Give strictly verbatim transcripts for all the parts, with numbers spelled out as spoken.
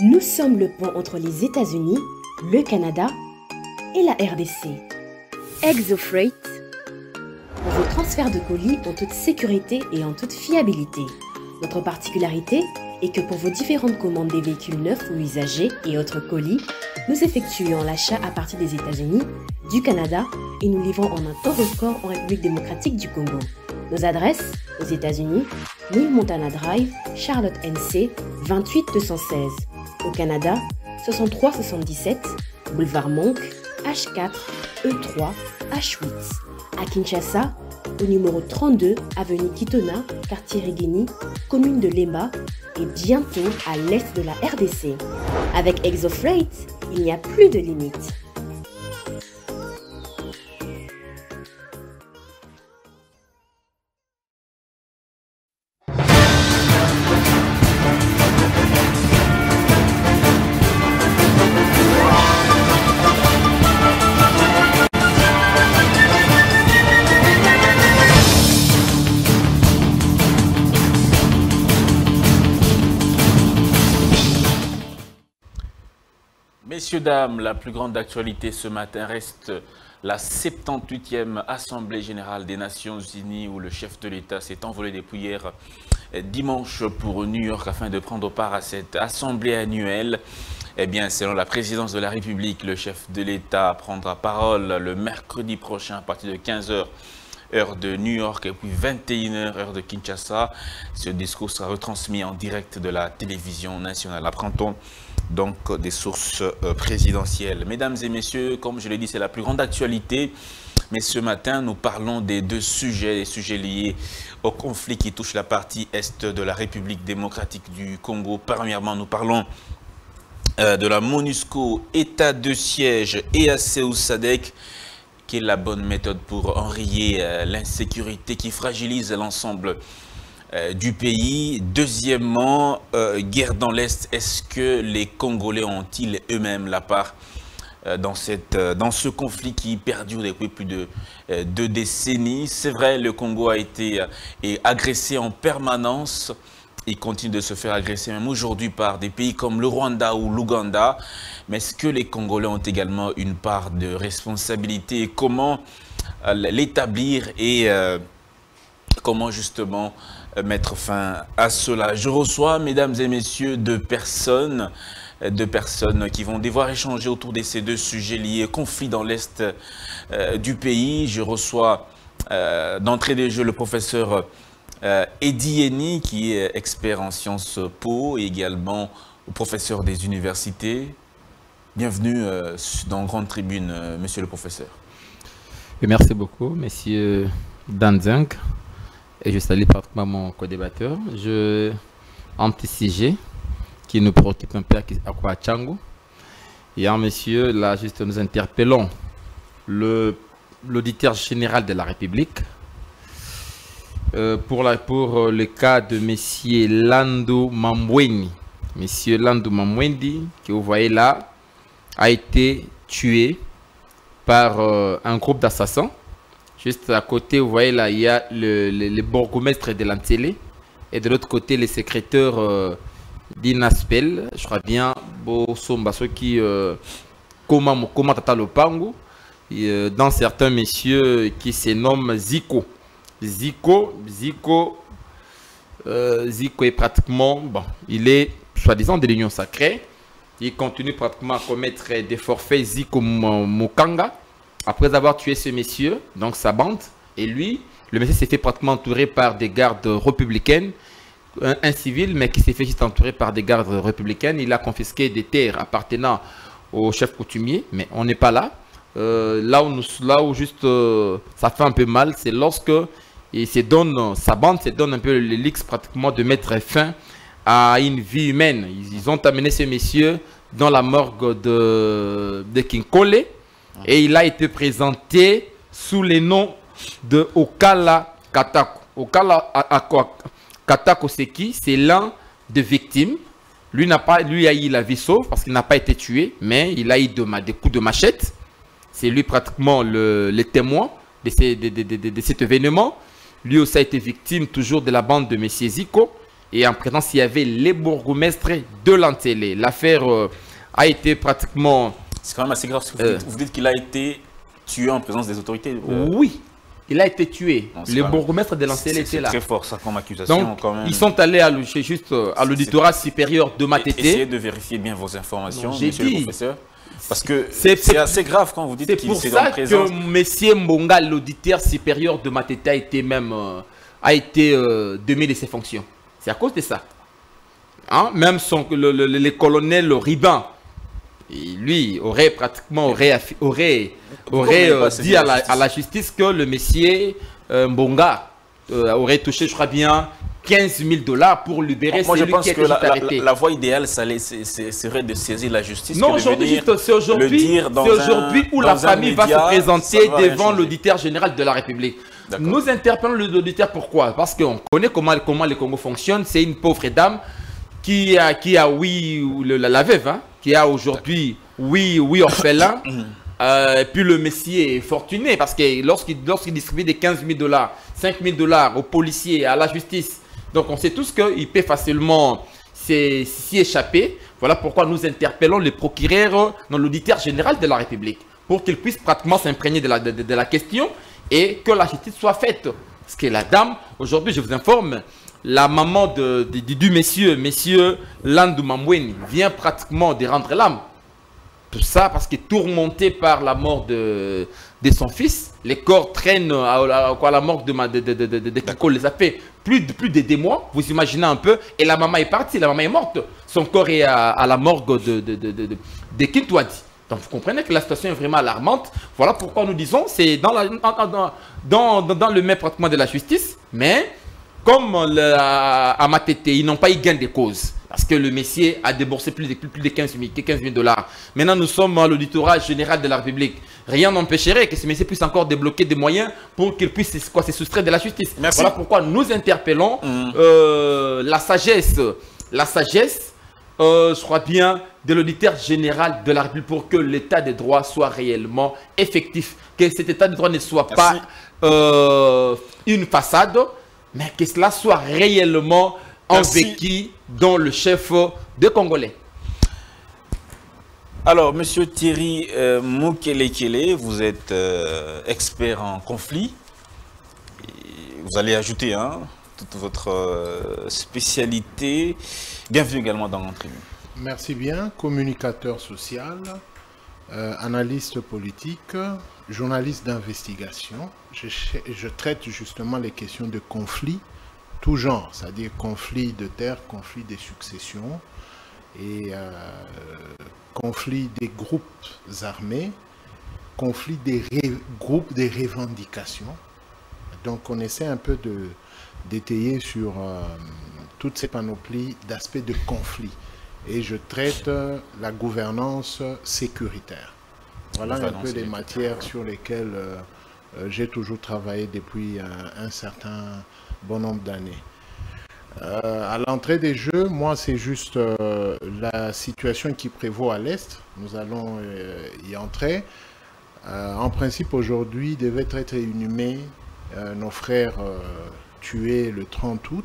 Nous sommes le pont entre les États-Unis, le Canada et la R D C. ExoFreight, pour vos transferts de colis en toute sécurité et en toute fiabilité. Notre particularité est que pour vos différentes commandes des véhicules neufs ou usagés et autres colis, nous effectuons l'achat à partir des États-Unis, du Canada et nous livrons en un temps record en République démocratique du Congo. Nos adresses, aux États-Unis, mille Montana Drive, Charlotte N C, vingt-huit deux cent seize. Au Canada, soixante-trois soixante-dix-sept, Boulevard Monk, H quatre, E trois, H huit. À Kinshasa, au numéro trente-deux, avenue Kitona, quartier Rigini, commune de Lemba, et bientôt à l'est de la R D C. Avec ExoFreight, il n'y a plus de limites. Messieurs, dames, la plus grande actualité ce matin reste la soixante-dix-huitième Assemblée générale des Nations Unies où le chef de l'État s'est envolé depuis hier dimanche pour New York afin de prendre part à cette assemblée annuelle. Eh bien, selon la présidence de la République, le chef de l'État prendra parole le mercredi prochain à partir de quinze heures. Heure de New York et puis vingt et une heures, heure de Kinshasa. Ce discours sera retransmis en direct de la télévision nationale. Apprend-on donc des sources euh, présidentielles. Mesdames et messieurs, comme je l'ai dit, c'est la plus grande actualité. Mais ce matin, nous parlons des deux sujets, des sujets liés au conflit qui touche la partie est de la République démocratique du Congo. Premièrement, nous parlons euh, de la MONUSCO, État de siège et A C O SADC. Quelle est la bonne méthode pour enrayer euh, l'insécurité qui fragilise l'ensemble euh, du pays? Deuxièmement, euh, guerre dans l'Est, est-ce que les Congolais ont-ils eux-mêmes la part euh, dans, cette, euh, dans ce conflit qui perdure depuis plus de euh, deux décennies? C'est vrai, le Congo a été euh, agressé en permanence. Il continue de se faire agresser même aujourd'hui par des pays comme le Rwanda ou l'Ouganda. Mais est-ce que les Congolais ont également une part de responsabilité? Comment euh, l'établir et euh, comment justement euh, mettre fin à cela? Je reçois, mesdames et messieurs, deux personnes, euh, deux personnes qui vont devoir échanger autour de ces deux sujets liés au conflit dans l'Est euh, du pays. Je reçois euh, d'entrée de jeu le professeur Euh, Eddie Eni, qui est expert en sciences po, et également professeur des universités. Bienvenue euh, dans Grande Tribune, euh, monsieur le professeur. Et merci beaucoup, monsieur Danzang. Et je salue particulièrement mon co-débatteur. Je... Un petit sujet qui nous préoccupe un peu à Kwachango. Et en monsieur, là, juste nous interpellons l'auditeur général de la République. Euh, pour, la, pour le cas de monsieur Lando Mamweni. Monsieur Lando Mamweni, que vous voyez là, a été tué par euh, un groupe d'assassins. Juste à côté, vous voyez là, il y a le, le, le bourgmestre de l'Antélé. Et de l'autre côté, les secrétaires euh, d'Inaspel. Je crois bien, Bosomba, ceux qui comment Tata Lopango. Euh, dans certains messieurs qui se nomment Zico. Zico, Zico, euh, Zico est pratiquement, bon, il est soi-disant de l'Union sacrée. Il continue pratiquement à commettre des forfaits Zico Mukanga après avoir tué ce monsieur, donc sa bande. Et lui, le monsieur s'est fait pratiquement entourer par des gardes républicaines, un, un civil, mais qui s'est fait juste entourer par des gardes républicaines. Il a confisqué des terres appartenant au chef coutumier, mais on n'est pas là. Euh, là, où nous, là où juste euh, ça fait un peu mal, c'est lorsque il se donne, sa bande se donne un peu le luxe pratiquement de mettre fin à une vie humaine. Ils, ils ont amené ce monsieur dans la morgue de, de Kinkole et il a été présenté sous le nom de Okala Katako. Okala Katako, c'est qui? C'est l'un des victimes. Lui, n'a pas, lui a eu la vie sauve parce qu'il n'a pas été tué, mais il a eu de, des coups de machette. C'est lui pratiquement le, le témoin de, ces, de, de, de, de, de cet événement. Lui aussi a été victime toujours de la bande de M. Zico. Et en présence, il y avait les bourgmestres de Lantélé. L'affaire euh, a été pratiquement... C'est quand même assez grave. Vous, euh, dites, vous dites qu'il a été tué en présence des autorités. Euh... Oui, il a été tué. Non, le bourgmestre de Lantélé était là. C'est très fort ça comme accusation. Donc, quand même. Ils sont allés à, juste à l'auditorat supérieur de Matété. Essayez de vérifier bien vos informations, monsieur dit, le professeur. Parce que c'est assez grave quand vous dites qu'il est en présence. C'est pour ça que M. Mbonga, l'auditeur supérieur de Matété, a été même euh, a été euh, démis de ses fonctions. C'est à cause de ça. Hein? Même son, le, le, le colonel Ribin, lui, aurait pratiquement aurait, aurait, aurait euh, dit à la, à la justice que le monsieur euh, Mbonga euh, aurait touché, je crois bien, quinze mille dollars pour libérer Moi, celui je pense qui a que été la, arrêté. La, la voie idéale, ça allait, c est, c est, serait de saisir la justice. Non, aujourd'hui, c'est aujourd'hui où la famille va se présenter devant l'auditeur général de la République. Nous interpellons l'auditeur pourquoi? Parce qu'on connaît comment, comment le Congo fonctionne. C'est une pauvre dame qui a, qui a oui, le, la, la veuve, hein, qui a aujourd'hui oui, oui, orphelin. Euh, et puis le messie est fortuné parce que lorsqu'il lorsqu'il distribue des quinze mille dollars, cinq mille dollars aux policiers, à la justice, donc on sait tous qu'il peut facilement s'y échapper. Voilà pourquoi nous interpellons le procureur dans l'auditeur général de la République pour qu'il puisse pratiquement s'imprégner de la, de, de, de la question et que la justice soit faite. Parce que la dame, aujourd'hui je vous informe, la maman de, de, de, du monsieur, monsieur Landou Mamweni, vient pratiquement de rendre l'âme. Tout ça parce que tourmenté par la mort de, de son fils, les corps traînent à, à, à la mort de, de, de, de, de, de Kiko, les a fait plus de, plus de deux mois, vous imaginez un peu, et la maman est partie, la maman est morte, son corps est à, à la morgue de, de, de, de, de, de Kintouadi. Donc vous comprenez que la situation est vraiment alarmante. Voilà pourquoi nous disons, c'est dans, la, dans, dans, dans, dans le même traitement de la justice, mais comme le, à, à Matété, ils n'ont pas eu gain de cause. Parce que le messier a déboursé plus de, plus de quinze mille dollars. Maintenant, nous sommes à l'auditorat général de la République. Rien n'empêcherait que ce messier puisse encore débloquer des moyens pour qu'il puisse quoi, se soustraire de la justice. Merci. Voilà pourquoi nous interpellons mmh. euh, la sagesse, la sagesse, euh, je crois bien, de l'auditeur général de la République pour que l'état de droit soit réellement effectif. Que cet état de droit ne soit Merci. pas euh, une façade, mais que cela soit réellement vécu dans le chef de Congolais. Alors, monsieur Thierry euh, Mukelekele, vous êtes euh, expert en conflit. Et vous allez ajouter hein, toute votre euh, spécialité. Bienvenue également dans l'entrevue. Merci bien. Communicateur social, euh, analyste politique, journaliste d'investigation. Je, je traite justement les questions de conflit. Tout genre, c'est-à-dire conflit de terre, conflit des successions et euh, conflit des groupes armés, conflit des groupes des revendications. Donc on essaie un peu de d'étayer sur euh, toutes ces panoplies d'aspects de conflit. Et je traite euh, la gouvernance sécuritaire. Voilà un peu les matières sur lesquelles euh, euh, j'ai toujours travaillé depuis euh, un certain bon nombre d'années. Euh, à l'entrée des jeux, moi, c'est juste euh, la situation qui prévaut à l'Est. Nous allons euh, y entrer. Euh, en principe, aujourd'hui, devaient être inhumés euh, nos frères euh, tués le trente août.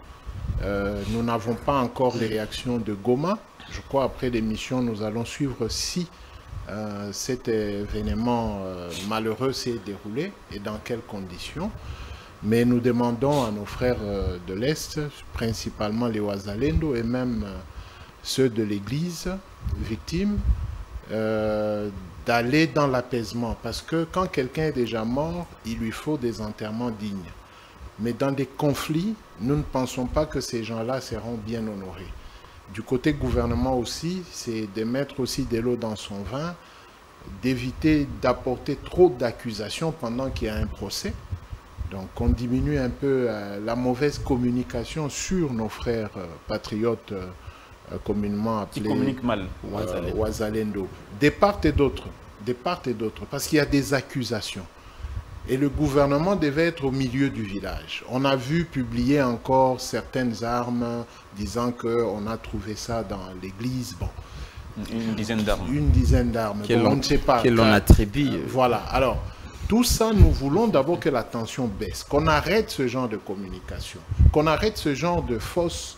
Euh, nous n'avons pas encore les réactions de Goma. Je crois après l'émission, nous allons suivre si euh, cet événement euh, malheureux s'est déroulé et dans quelles conditions. Mais nous demandons à nos frères de l'Est, principalement les Wazalendo et même ceux de l'Église, victimes, euh, d'aller dans l'apaisement. Parce que quand quelqu'un est déjà mort, il lui faut des enterrements dignes. Mais dans des conflits, nous ne pensons pas que ces gens-là seront bien honorés. Du côté gouvernement aussi, c'est de mettre aussi de l'eau dans son vin, d'éviter d'apporter trop d'accusations pendant qu'il y a un procès. Donc on diminue un peu euh, la mauvaise communication sur nos frères euh, patriotes euh, euh, communément appelés... Qui communiquent mal. Euh, Wazalendo. Des part et d'autres. Des part et d'autres. Parce qu'il y a des accusations. Et le gouvernement devait être au milieu du village. On a vu publier encore certaines armes disant qu'on a trouvé ça dans l'église. Bon. Une dizaine d'armes. Une dizaine d'armes. Bon, on ne sait pas. Qu'elle en attribue. Euh, voilà. Alors... Tout ça, nous voulons d'abord que la tension baisse, qu'on arrête ce genre de communication, qu'on arrête ce genre de fausses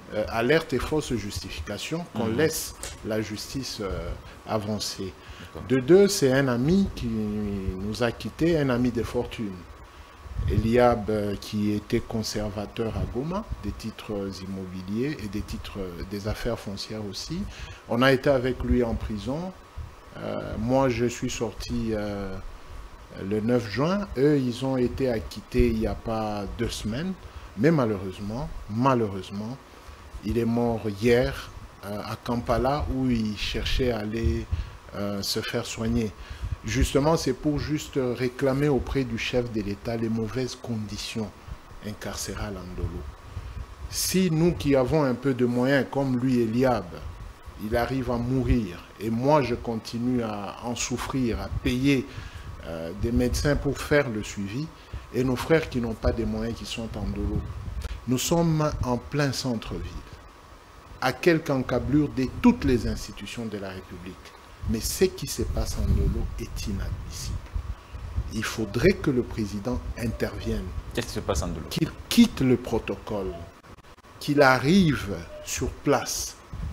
euh, alerte et fausse justification, qu'on mmh. laisse la justice euh, avancer. De deux, c'est un ami qui nous a quittés, un ami de fortune. Eliab, euh, qui était conservateur à Goma, des titres immobiliers et des titres des affaires foncières aussi. On a été avec lui en prison. Euh, moi, je suis sorti euh, le neuf juin. Eux, ils ont été acquittés il n'y a pas deux semaines. Mais malheureusement, malheureusement, il est mort hier euh, à Kampala où il cherchait à aller euh, se faire soigner. Justement, c'est pour juste réclamer auprès du chef de l'État les mauvaises conditions incarcérales en Ndolo. Si nous qui avons un peu de moyens, comme lui, Eliab, il arrive à mourir, et moi je continue à en souffrir, à payer euh, des médecins pour faire le suivi, et nos frères qui n'ont pas de moyens, qui sont en Ndolo. Nous sommes en plein centre-ville, à quelques encablures de toutes les institutions de la République. Mais ce qui se passe en Ndolo est inadmissible. Il faudrait que le président intervienne. Qu'est-ce qui se passe en Ndolo? Qu'il quitte le protocole, qu'il arrive sur place.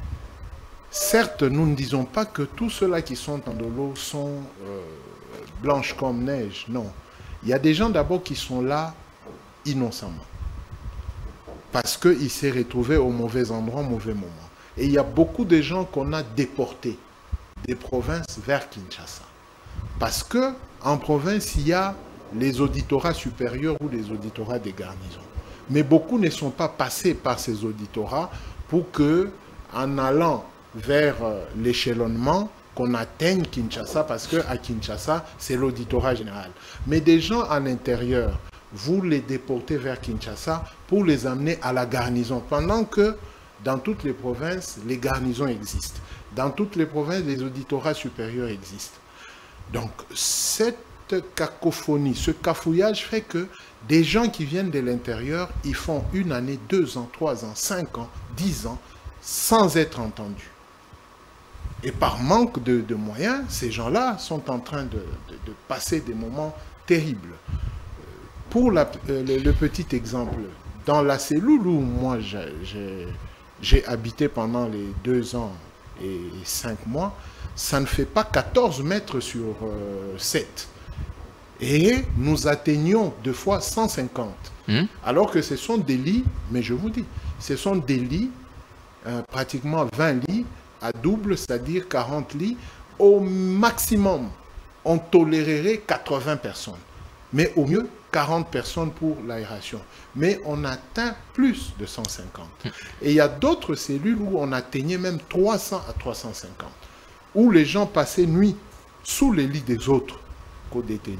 Certes, nous ne disons pas que tous ceux-là qui sont en Ndolo sont euh, blanches comme neige. Non. Il y a des gens d'abord qui sont là innocemment. Parce qu'ils s'est retrouvé au mauvais endroit, au mauvais moment. Et il y a beaucoup de gens qu'on a déportés des provinces vers Kinshasa. Parce que en province, il y a les auditorat supérieurs ou les auditorat des garnisons. Mais beaucoup ne sont pas passés par ces auditorat pour que, en allant vers l'échelonnement, qu'on atteigne Kinshasa, parce qu'à Kinshasa, c'est l'auditorat général. Mais des gens en intérieur, vous les déportez vers Kinshasa pour les amener à la garnison, pendant que dans toutes les provinces, les garnisons existent. Dans toutes les provinces, les auditorats supérieurs existent. Donc, cette cacophonie, ce cafouillage fait que des gens qui viennent de l'intérieur, ils font une année, deux ans, trois ans, cinq ans, dix ans, sans être entendus. Et par manque de, de moyens, ces gens-là sont en train de, de, de passer des moments terribles. Pour la, le, le petit exemple, dans la cellule où moi j'ai habité pendant les deux ans et cinq mois, ça ne fait pas quatorze mètres sur euh, sept. Et nous atteignions deux fois cent cinquante. Mmh. Alors que ce sont des lits, mais je vous dis, ce sont des lits, euh, pratiquement vingt lits, à double, c'est-à-dire quarante lits. Au maximum, on tolérerait quatre-vingts personnes. Mais au mieux, quarante personnes pour l'aération. Mais on atteint plus de cent cinquante. Et il y a d'autres cellules où on atteignait même trois cents à trois cent cinquante. Où les gens passaient nuit sous les lits des autres co-détenus.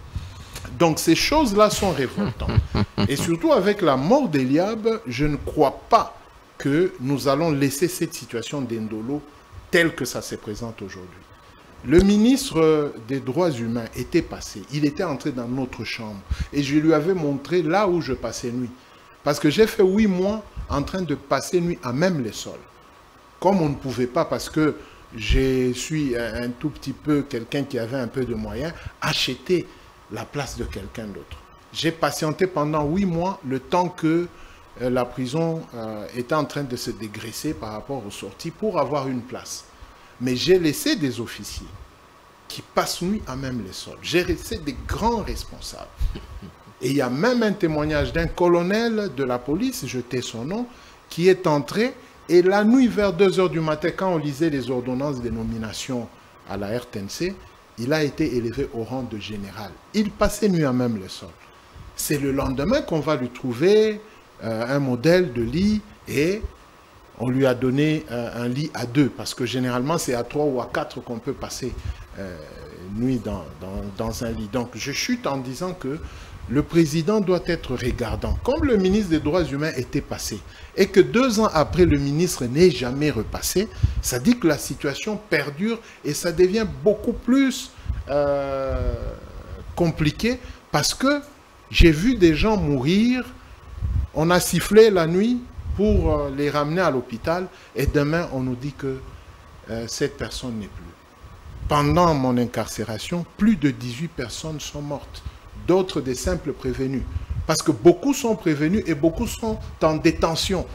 Donc ces choses-là sont révoltantes. Et surtout avec la mort d'Eliab, je ne crois pas que nous allons laisser cette situation d'Ndolo telle que ça se présente aujourd'hui. Le ministre des Droits humains était passé. Il était entré dans notre chambre. Et je lui avais montré là où je passais nuit. Parce que j'ai fait huit mois en train de passer nuit à même les sols. Comme on ne pouvait pas, parce que je suis un tout petit peu quelqu'un qui avait un peu de moyens, acheter la place de quelqu'un d'autre. J'ai patienté pendant huit mois le temps que euh, la prison euh, était en train de se dégraisser par rapport aux sorties pour avoir une place. Mais j'ai laissé des officiers qui passent nuit à même les sols. J'ai laissé des grands responsables. Et il y a même un témoignage d'un colonel de la police, je tais son nom, qui est entré. Et la nuit, vers deux heures du matin, quand on lisait les ordonnances de nomination à la R T N C, il a été élevé au rang de général. Il passait nuit à même les sols. C'est le lendemain qu'on va lui trouver euh, un modèle de lit et on lui a donné euh, un lit à deux, parce que généralement c'est à trois ou à quatre qu'on peut passer euh, nuit dans, dans, dans un lit. Donc je chute en disant que le président doit être regardant. Comme le ministre des Droits humains était passé, et que deux ans après le ministre n'est jamais repassé, ça dit que la situation perdure et ça devient beaucoup plus euh, compliqué, parce que j'ai vu des gens mourir, on a sifflé la nuit pour euh, les ramener à l'hôpital, et demain on nous dit que euh, cette personne n'est plus. Pendant mon incarcération, plus de dix-huit personnes sont mortes. D'autres des simples prévenus. Parce que beaucoup sont prévenus et beaucoup sont en détention.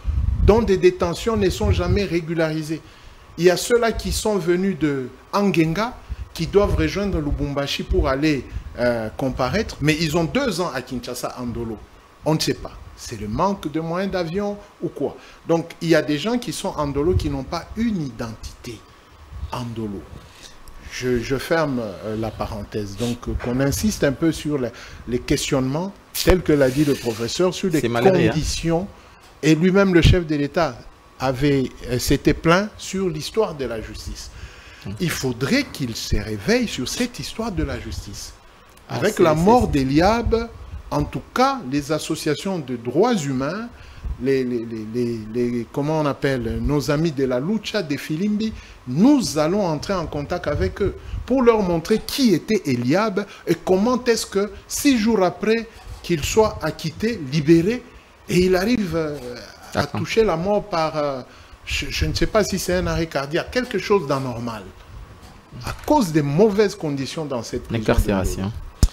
dont des détentions ne sont jamais régularisées. Il y a ceux-là qui sont venus de Angenga, qui doivent rejoindre Lubumbashi pour aller euh, comparaître, mais ils ont deux ans à Kinshasa, Andolo. On ne sait pas. C'est le manque de moyens d'avion ou quoi. Donc, il y a des gens qui sont Andolo qui n'ont pas une identité Andolo. Je, je ferme euh, la parenthèse. Donc, euh, qu'on insiste un peu sur les, les questionnements, tels que l'a dit le professeur, sur les conditions. Hein. Et lui-même, le chef de l'État, avait euh, s'était plaint sur l'histoire de la justice. Mmh. Il faudrait qu'il se réveille sur cette histoire de la justice. Avec ah, la mort d'Eliab, en tout cas, les associations de droits humains, les, les, les, les, les, comment on appelle, nos amis de la Lucha, de Filimbi, nous allons entrer en contact avec eux pour leur montrer qui était Eliab et comment est-ce que, six jours après qu'il soit acquitté, libéré, et il arrive euh, à toucher la mort par, euh, je, je ne sais pas si c'est un arrêt cardiaque, quelque chose d'anormal, à cause des mauvaises conditions dans cette prison. L'incarcération.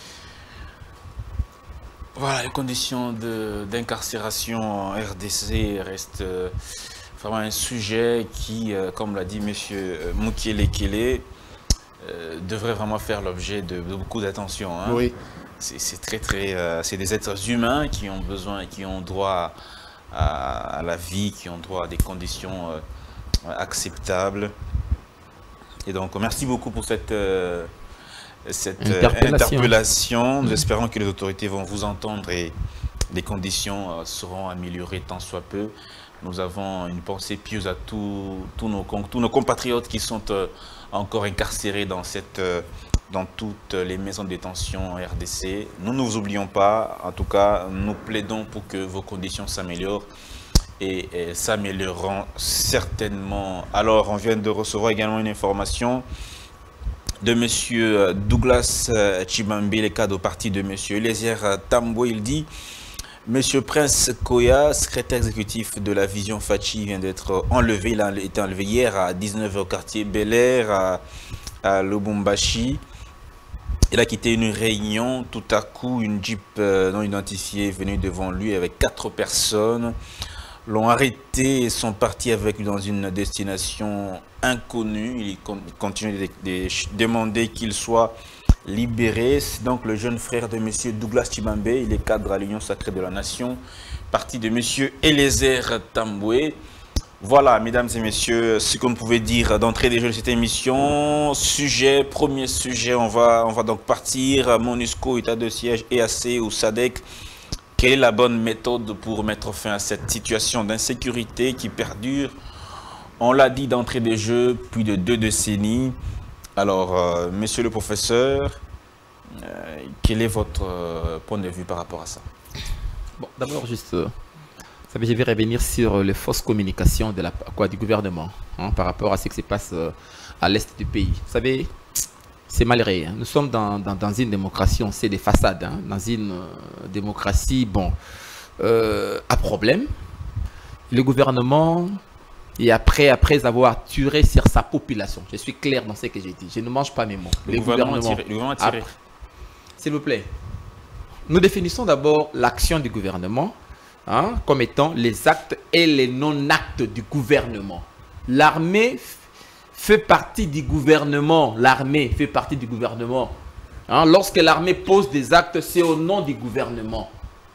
Voilà, les conditions d'incarcération en R D C restent euh, vraiment un sujet qui, euh, comme l'a dit M. Mukele Kele, euh, devrait vraiment faire l'objet de, de beaucoup d'attention. Hein. Oui. C'est très, très... Euh, c'est des êtres humains qui ont besoin, qui ont droit à, à la vie, qui ont droit à des conditions euh, acceptables. Et donc, merci beaucoup pour cette... Euh, cette interpellation. interpellation. Nous mmh. espérons que les autorités vont vous entendre et les conditions euh, seront améliorées tant soit peu. Nous avons une pensée pieuse à tous, tous, nos, tous nos compatriotes qui sont euh, encore incarcérés dans, cette, euh, dans toutes les maisons de détention R D C. Nous ne vous oublions pas. En tout cas, nous plaidons pour que vos conditions s'améliorent et, et s'amélioreront certainement. Alors, on vient de recevoir également une information de M. Douglas Tshibambe, le cadre au parti de M. Eliezer Tambwe. Il dit « M. Prince Koya, secrétaire exécutif de la Vision Fachi, vient d'être enlevé. Il a été enlevé hier à dix-neuf heures au quartier Bel Air, à, à Lubumbashi. Il a quitté une réunion. Tout à coup, une Jeep euh, non identifiée est venue devant lui avec quatre personnes. L'ont arrêté et sont partis avec lui dans une destination inconnue. Il continue de, de, de demander qu'il soit libéré. C'est donc le jeune frère de M. Douglas Tshibambe. Il est cadre à l'Union Sacrée de la Nation, parti de M. Eliezer Tambwe. Voilà, mesdames et messieurs, ce qu'on pouvait dire d'entrée des jeux de cette émission. Sujet, premier sujet, on va, on va donc partir. MONUSCO, état de siège, E A C ou SADC. Quelle est la bonne méthode pour mettre fin à cette situation d'insécurité qui perdure? On l'a dit d'entrée des jeux, plus de deux décennies. Alors, euh, monsieur le professeur, euh, quel est votre euh, point de vue par rapport à ça? Bon, d'abord, juste, euh, ça veut, je vais revenir sur les fausses communications de la, quoi, du gouvernement hein, par rapport à ce qui se passe euh, à l'est du pays. Vous savez, c'est malgré. Hein. Nous sommes dans, dans, dans une démocratie, on sait des façades. Hein. Dans une euh, démocratie, bon, euh, à problème. Le gouvernement, et après, après avoir tiré sur sa population, je suis clair dans ce que j'ai dit. Je ne mange pas mes mots. Le, le gouvernement, gouvernement a tiré. Le gouvernement a tiré. S'il vous plaît. Nous définissons d'abord l'action du gouvernement hein, comme étant les actes et les non-actes du gouvernement. L'armée fait partie du gouvernement. L'armée fait partie du gouvernement. Hein, lorsque l'armée pose des actes, c'est au nom du gouvernement.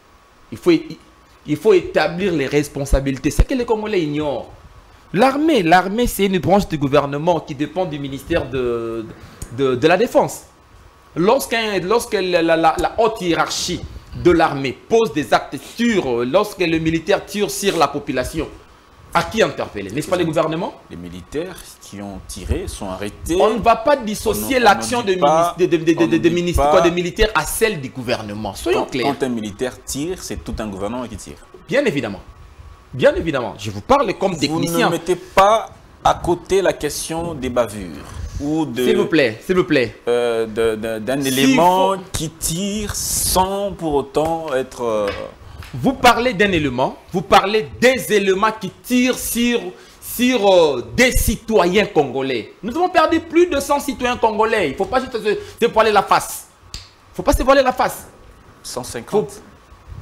Il faut, il faut établir les responsabilités. C'est que les Congolais ignorent. L'armée, l'armée, c'est une branche du gouvernement qui dépend du ministère de, de, de la Défense. Lorsque, lorsque la, la, la haute hiérarchie de l'armée pose des actes sur, lorsque le militaire tire sur la population, à qui interpeller? N'est-ce pas les gouvernements? Les militaires qui ont tiré sont arrêtés. On ne va pas dissocier l'action de, de, de, de, de, de, ministre, quoi, de militaires à celle du gouvernement. Soyons quand, clairs. Quand un militaire tire, c'est tout un gouvernement qui tire. Bien évidemment. Bien évidemment. Je vous parle comme technicien. Vous ne mettez pas à côté la question des bavures. Ou de, s'il vous plaît, s'il vous plaît. Euh, d'un élément faut... qui tire sans pour autant être... Euh... Vous parlez d'un élément, vous parlez des éléments qui tirent sur, sur euh, des citoyens congolais. Nous avons perdu plus de cent citoyens congolais. Il ne faut pas juste se, se voiler la face. Il ne faut pas se voiler la face. cent cinquante. Faut...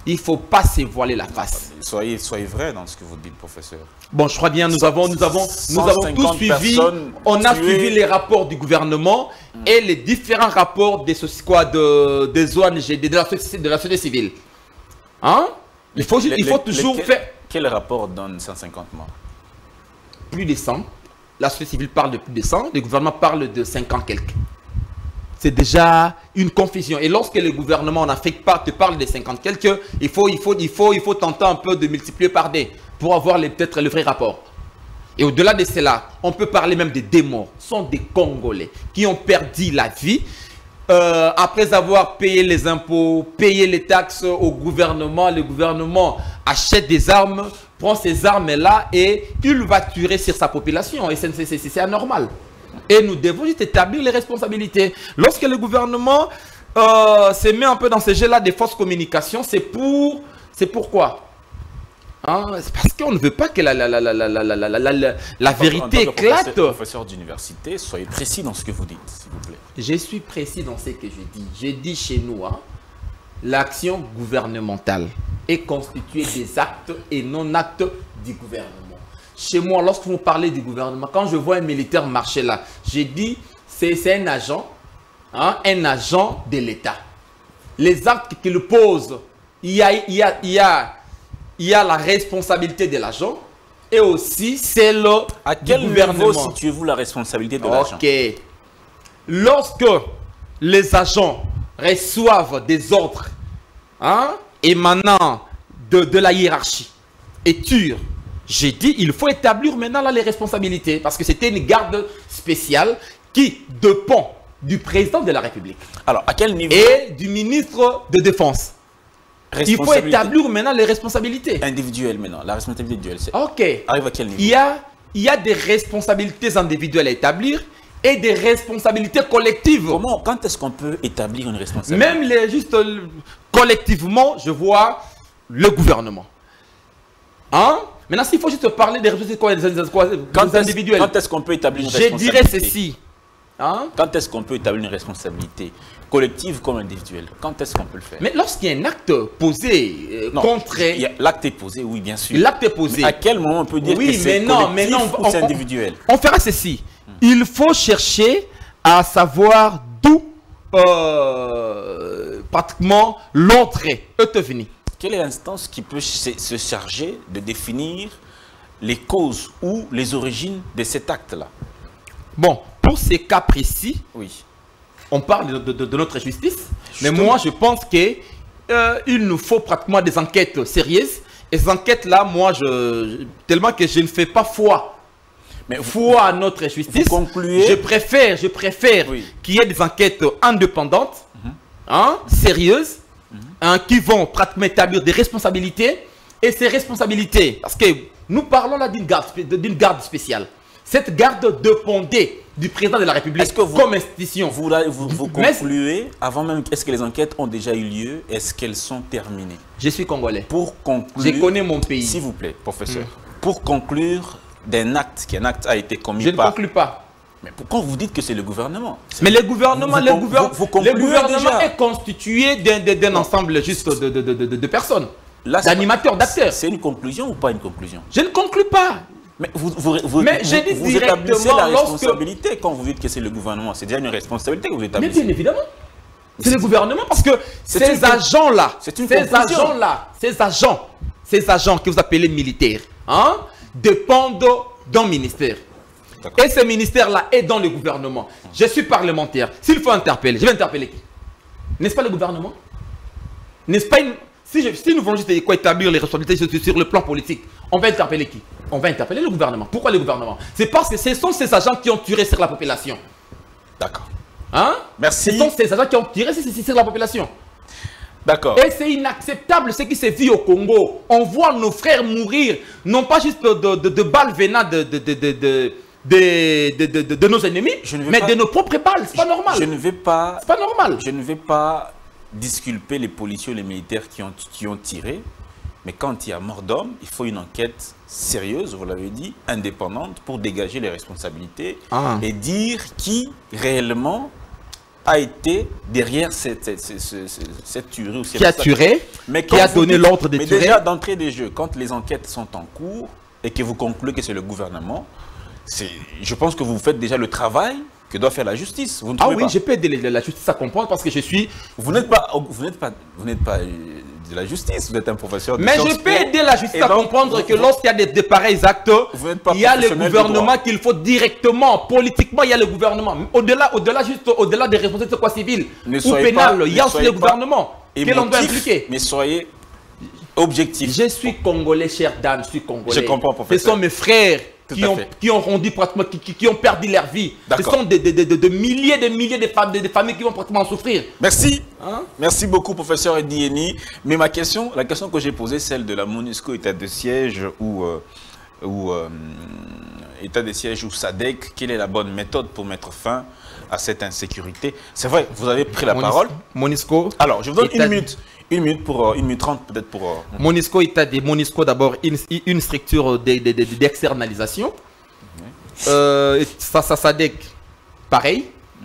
il ne faut pas se voiler la face. Soyez, soyez vrai dans ce que vous dites, professeur. Bon, je crois bien, nous avons, nous avons, nous avons tous suivi, on a tuées. suivi les rapports du gouvernement mmh. et les différents rapports des, quoi, de, des O N G, de la, de la société civile. Hein? Il faut, les, il faut les, toujours les, faire... Quel rapport donne cent cinquante morts? Plus de cent. La société civile parle de plus de cent, le gouvernement parle de cinquante quelques. C'est déjà une confusion. Et lorsque le gouvernement en Afrique te parle de cinquante quelques, il faut, il faut, il faut, il faut tenter un peu de multiplier par des pour avoir peut-être le vrai rapport. Et au-delà de cela, on peut parler même de des morts. Ce sont des Congolais qui ont perdu la vie euh, après avoir payé les impôts, payé les taxes au gouvernement. Le gouvernement achète des armes, prend ces armes-là et il va tuer sur sa population. Et c'est anormal. Et nous devons juste établir les responsabilités. Lorsque le gouvernement euh, se met un peu dans ce jeu-là des fausses communications, c'est pour, c'est pourquoi hein? C'est parce qu'on ne veut pas que la, la, la, la, la, la, la, la, la, la vérité éclate. Professeur, professeur d'université, soyez précis dans ce que vous dites, s'il vous plaît. Je suis précis dans ce que je dis. Je dis chez nous, hein, l'action gouvernementale est constituée des actes et non-actes du gouvernement. Chez moi, lorsque vous parlez du gouvernement, quand je vois un militaire marcher là, j'ai dit, c'est un agent, hein, un agent de l'État. Les actes qu'il pose, il y a, il y a, il y a, il y a la responsabilité de l'agent et aussi celle à quel du gouvernement. niveau situez-vous la responsabilité de l'agent? Ok. Lorsque les agents reçoivent des ordres hein, émanant de, de la hiérarchie et tuent, j'ai dit, il faut établir maintenant là les responsabilités parce que c'était une garde spéciale qui dépend du président de la République. Alors, à quel niveau? Et du ministre de Défense. Il faut établir maintenant les responsabilités. Individuelles maintenant, la responsabilité individuelle. Ok. Arrive à quel niveau? Il y a, il y a des responsabilités individuelles à établir et des responsabilités collectives. Comment, quand est-ce qu'on peut établir une responsabilité? Même les, juste euh, collectivement, je vois le gouvernement. Hein? Maintenant, s'il faut juste parler des responsabilités individuelles. Quand est-ce qu'on peut établir une je responsabilité? Je dirais ceci. Hein? Quand est-ce qu'on peut établir une responsabilité collective comme individuelle? Quand est-ce qu'on peut le faire? Mais lorsqu'il y a un acte posé euh, non, contre... L'acte est posé, oui, bien sûr. L'acte est posé. Mais à quel moment on peut dire oui, que c'est collectif mais non, ou c'est individuel? On, on fera ceci. Hmm. Il faut chercher à savoir d'où euh, pratiquement l'entrée est venue. Quelle est l'instance qui peut se charger de définir les causes ou les origines de cet acte-là? Bon, pour ces cas précis, oui. On parle de, de, de notre justice, Justement. mais moi je pense qu'il euh, nous faut pratiquement des enquêtes sérieuses. Et ces enquêtes-là, moi, je, tellement que je ne fais pas foi. Mais foi à notre justice. Vous concluez... Je préfère, je préfère oui. qu'il y ait des enquêtes indépendantes, mm-hmm. hein, sérieuses, mm-hmm. hein, qui vont pratiquement établir des responsabilités. Et ces responsabilités, parce que nous parlons là d'une garde, d'une garde spéciale. Cette garde dépendait du président de la République que vous, comme institution. Vous, vous, vous concluez, avant même, est-ce que les enquêtes ont déjà eu lieu? Est-ce qu'elles sont terminées? Je suis congolais. Pour conclure, je connais mon pays. S'il vous plaît, professeur, mmh. pour conclure d'un acte, qu'un acte a été commis je par... Je ne conclue pas. Mais pourquoi vous dites que c'est le gouvernement? Mais le gouvernement, vous, le vous, gouvernement, vous, vous le gouvernement est constitué d'un ensemble juste de, de, de, de, de personnes, d'animateurs, d'acteurs. C'est une conclusion ou pas une conclusion? Je ne conclus pas. Mais vous, vous, vous, mais vous, je dis vous établissez la responsabilité lorsque... quand vous dites que c'est le gouvernement. C'est déjà une responsabilité que vous établissez. Mais bien évidemment. C'est le gouvernement parce que ces agents-là, ces agents-là, ces agents, ces agents que vous appelez militaires, hein, dépendent d'un ministère. Et ce ministère-là est dans le gouvernement. Je suis parlementaire. S'il faut interpeller, je vais interpeller qui? N'est-ce pas le gouvernement? N'est-ce pas une... Si, je, si nous voulons juste établir les responsabilités sur le plan politique, on va interpeller qui? On va interpeller le gouvernement. Pourquoi le gouvernement? C'est parce que ce sont ces agents qui ont tiré sur la population. D'accord. Hein? Merci. Ce sont ces agents qui ont tiré sur la population. D'accord. Et c'est inacceptable ce qui se vit au Congo. On voit nos frères mourir, non pas juste de, de, de balles venant de, de, de, de, de, de, de, de, de nos ennemis, mais pas, de nos propres balles. C'est pas normal. Je ne vais pas... C'est pas normal. Je ne vais pas disculper les policiers ou les militaires qui ont, qui ont tiré. Mais quand il y a mort d'homme, il faut une enquête sérieuse, vous l'avez dit, indépendante, pour dégager les responsabilités ah. et dire qui réellement a été derrière cette, cette, cette, cette, cette tuerie. Qui a tué, mais qui a donné l'ordre de mais tuer. Déjà, d'entrée des jeux, quand les enquêtes sont en cours et que vous concluez que c'est le gouvernement, je pense que vous faites déjà le travail que doit faire la justice. Vous ne ah oui, pas? je peux aider la justice à comprendre parce que je suis... Vous n'êtes pas, vous n'êtes pas, vous n'êtes pas de la justice, vous êtes un professeur de Mais sciences je peux po. aider la justice Et à donc, comprendre vous, que lorsqu'il y a des, des pareils actes, il y a le gouvernement qu'il faut directement, politiquement, il y a le gouvernement. Au-delà, au-delà juste, au-delà des responsabilités quoi civiles ou pénales, il y a aussi le gouvernement que l'on doit impliquer. Mais soyez objectif. Je suis congolais, chère dame, je suis congolais. Je comprends, professeur. Ce sont mes frères qui ont, qui ont rendu pratiquement, qui, qui, qui ont perdu leur vie. Ce sont des de, de, de, de milliers de milliers de, femmes, de, de familles qui vont pratiquement en souffrir. Merci. Hein? Merci beaucoup, professeur Edieni. Mais ma question, la question que j'ai posée, celle de la MONUSCO état de siège ou, euh, ou euh, état de siège ou S A D C, quelle est la bonne méthode pour mettre fin à cette insécurité? C'est vrai, vous avez pris la MONUSCO, parole. MONUSCO. Alors, je vous donne une minute. Une minute pour une minute trente peut-être pour. Euh... MONUSCO état des MONUSCO d'abord une, une structure d'externalisation. De, de, euh, ça, ça, S A D C, pareil.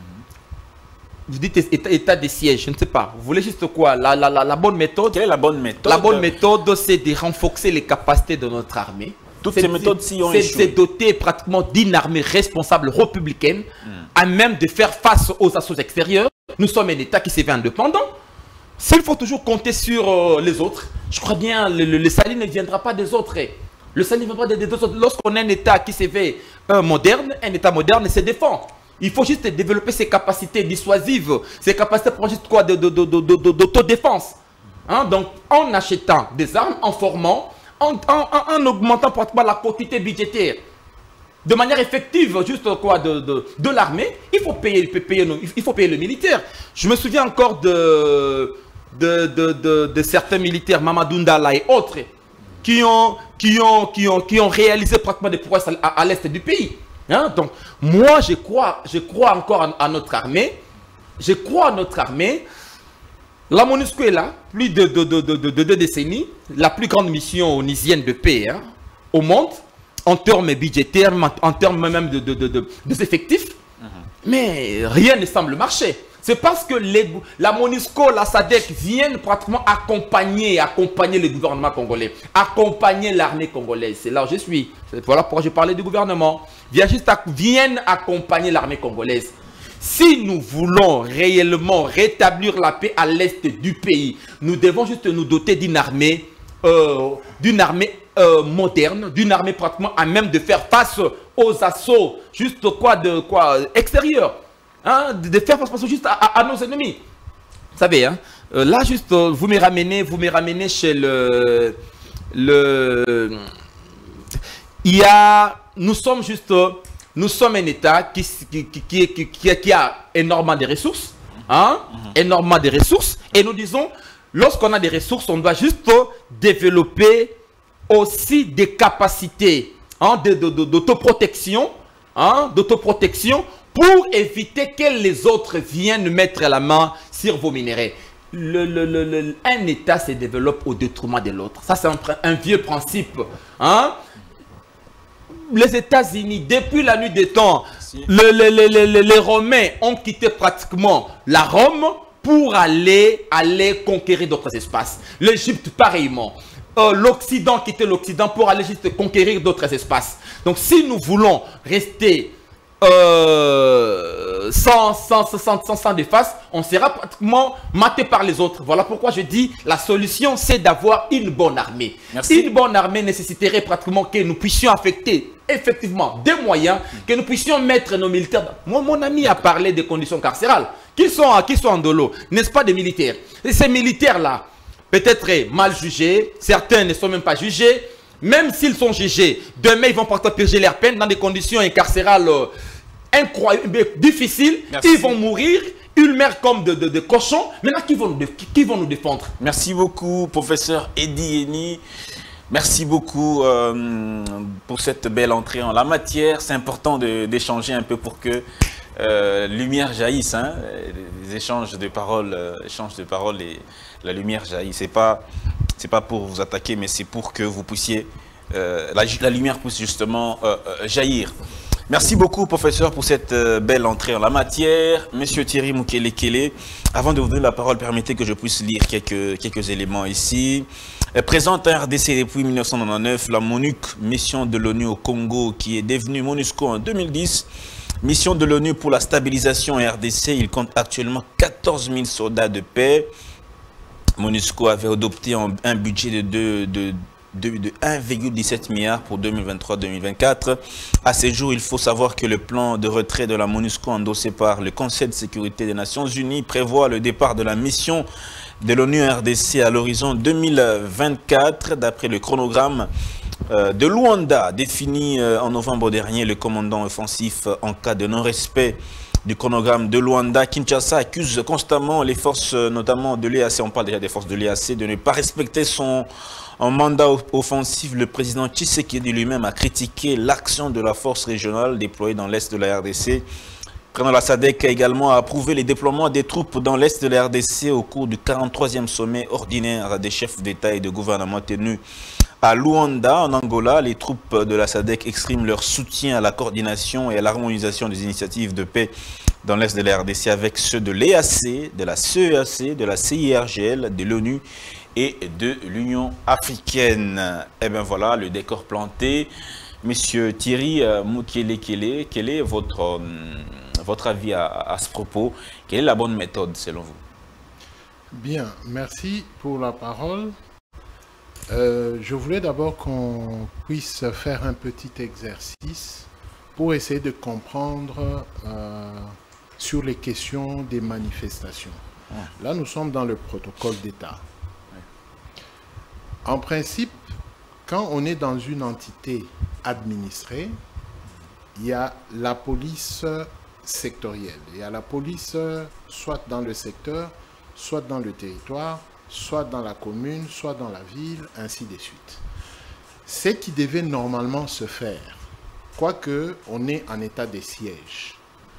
Mm-hmm. Vous dites état, état de siège, je ne sais pas. Vous voulez juste quoi? La, la, la, la bonne méthode. Quelle est la bonne méthode? La bonne méthode, c'est de renforcer les capacités de notre armée. Toutes ces méthodes-ci ont échoué. C'est doter pratiquement d'une armée responsable républicaine, mm. à même de faire face aux assauts extérieurs. Nous sommes un État qui s'est fait indépendant. S'il faut toujours compter sur euh, les autres, je crois bien le, le, le salut ne viendra pas des autres. Le salut ne viendra pas des, des autres. Lorsqu'on a un État qui s'est fait euh, moderne, un État moderne se défend. Il faut juste développer ses capacités dissuasives, ses capacités pour juste quoi d'autodéfense. Hein? Donc, en achetant des armes, en formant, en, en, en augmentant pratiquement la quantité budgétaire. De manière effective, juste quoi, de, de, de l'armée, il faut payer, payer, il faut payer le militaire. Je me souviens encore de... De, de, de, de certains militaires, Mamadou Ndala et autres, qui ont, qui ont, qui ont, qui ont réalisé pratiquement des prouesses à, à, à l'est du pays. Hein? Donc, moi, je crois, je crois encore à, à notre armée. Je crois à notre armée. La MONUSCO est là, plus de, de, de, de, de, de deux décennies, la plus grande mission onisienne de paix hein, au monde, en termes budgétaires, en termes même de, de, de, de, de effectifs. Mm-hmm. Mais rien ne semble marcher. C'est parce que les, la MONUSCO, la S A D C viennent pratiquement accompagner, accompagner le gouvernement congolais, accompagner l'armée congolaise. C'est là où je suis. Voilà pourquoi je parlais du gouvernement. Viens juste à, viennent accompagner l'armée congolaise. Si nous voulons réellement rétablir la paix à l'est du pays, nous devons juste nous doter d'une armée, euh, d'une armée euh, moderne, d'une armée pratiquement à même de faire face aux assauts, juste quoi de quoi extérieurs. Hein, de faire face juste à, à, à nos ennemis. Vous savez, hein, euh, là juste, euh, vous me ramenez, vous me ramenez chez le, le, il y a, nous sommes juste, nous sommes un État qui, qui, qui, qui, qui, qui a énormément de ressources, hein, mm-hmm. énormément de ressources, et nous disons, lorsqu'on a des ressources, on doit juste développer aussi des capacités hein, d'autoprotection, hein, d'autoprotection, pour éviter que les autres viennent mettre la main sur vos minéraux. Le, le, le, le, un État se développe au détriment de l'autre. Ça, c'est un, un vieux principe. Hein? Les États-Unis, depuis la nuit des temps, le, le, le, le, les Romains ont quitté pratiquement la Rome pour aller, aller conquérir d'autres espaces. L'Égypte, pareillement. Euh, L'Occident quittait l'Occident pour aller juste conquérir d'autres espaces. Donc, si nous voulons rester Euh, sans, sans, sans, sans, sans déface, on sera pratiquement maté par les autres. Voilà pourquoi je dis la solution c'est d'avoir une bonne armée. Merci. Une bonne armée nécessiterait pratiquement que nous puissions affecter effectivement des moyens, que nous puissions mettre nos militaires. Moi, mon ami a parlé des conditions carcérales qui sont, qui sont en dolo, n'est-ce pas, des militaires. Et ces militaires-là, peut-être mal jugés, certains ne sont même pas jugés. Même s'ils sont jugés, demain ils vont partir purger leur peine dans des conditions carcérales euh, incroyables, difficiles. Merci. Ils vont mourir, ils meurent comme de, de, de cochons. Maintenant, qui vont, qui, qui vont nous défendre? Merci beaucoup, professeur Edieni. Merci beaucoup euh, pour cette belle entrée en la matière. C'est important d'échanger un peu pour que euh, lumière jaillisse. Hein, les échanges de paroles, euh, échanges de paroles et la lumière jaillit. C'est pas C'est pas pour vous attaquer, mais c'est pour que vous puissiez, euh, la, la lumière puisse justement euh, euh, jaillir. Merci beaucoup, professeur, pour cette euh, belle entrée en la matière. Monsieur Thierry Mukele-Kele, avant de vous donner la parole, permettez que je puisse lire quelques, quelques éléments ici. Euh, présente en R D C depuis mille neuf cent quatre-vingt-dix-neuf, la MONUC, mission de l'ONU au Congo, qui est devenue MONUSCO en deux mille dix. Mission de l'ONU pour la stabilisation en R D C, il compte actuellement quatorze mille soldats de paix. MONUSCO avait adopté un, un budget de, de, de de, de un virgule dix-sept milliard pour deux mille vingt-trois deux mille vingt-quatre. À ce jour, il faut savoir que le plan de retrait de la MONUSCO endossé par le Conseil de sécurité des Nations Unies prévoit le départ de la mission de l'ONU R D C à l'horizon deux mille vingt-quatre. D'après le chronogramme euh, de Luanda défini euh, en novembre dernier, le commandant offensif euh, en cas de non-respect du chronogramme de Luanda, Kinshasa accuse constamment les forces, notamment de l'E A C, on parle déjà des forces de l'E A C, de ne pas respecter son en mandat offensif. Le président Tshisekedi lui-même a critiqué l'action de la force régionale déployée dans l'est de la R D C. Président la S A D C a également approuvé les déploiements des troupes dans l'est de la R D C au cours du quarante-troisième sommet ordinaire des chefs d'État et de gouvernement tenu à Luanda, en Angola. Les troupes de la S A D C expriment leur soutien à la coordination et à l'harmonisation des initiatives de paix dans l'est de la R D C avec ceux de l'E A C, de la C E A C, de la C I R G L, de l'ONU et de l'Union africaine. Et bien voilà, le décor planté. Monsieur Thierry euh, Mukele-Kele, quel est votre, euh, votre avis à, à ce propos? Quelle est la bonne méthode selon vous? Bien, merci pour la parole. Euh, je voulais d'abord qu'on puisse faire un petit exercice pour essayer de comprendre euh, sur les questions des manifestations. Ouais. Là, nous sommes dans le protocole d'État. Ouais. En principe, quand on est dans une entité administrée, il y a la police sectorielle. Il y a la police soit dans le secteur, soit dans le territoire, soit dans la commune, soit dans la ville, ainsi de suite. Ce qui devait normalement se faire, quoique on est en état de siège,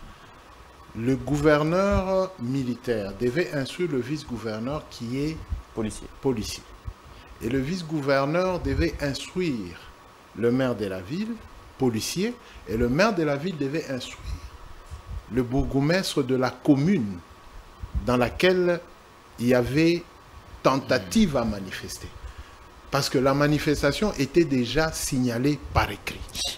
le gouverneur militaire devait instruire le vice-gouverneur qui est policier. policier. Et le vice-gouverneur devait instruire le maire de la ville, policier, et le maire de la ville devait instruire le bourgmestre de la commune dans laquelle il y avait tentative à manifester. Parce que la manifestation était déjà signalée par écrit.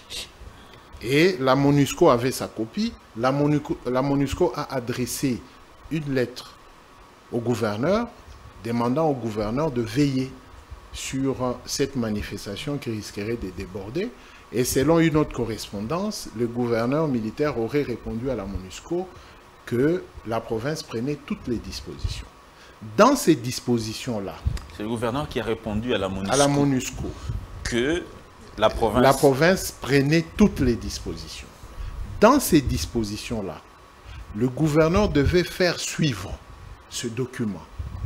Et la MONUSCO avait sa copie. La MONUSCO, la MONUSCO a adressé une lettre au gouverneur, demandant au gouverneur de veiller sur cette manifestation qui risquerait de déborder. Et selon une autre correspondance, le gouverneur militaire aurait répondu à la MONUSCO que la province prenait toutes les dispositions. Dans ces dispositions-là... C'est le gouverneur qui a répondu à la MONUSCO. À la MONUSCO. Que la province... La province prenait toutes les dispositions. Dans ces dispositions-là, le gouverneur devait faire suivre ce document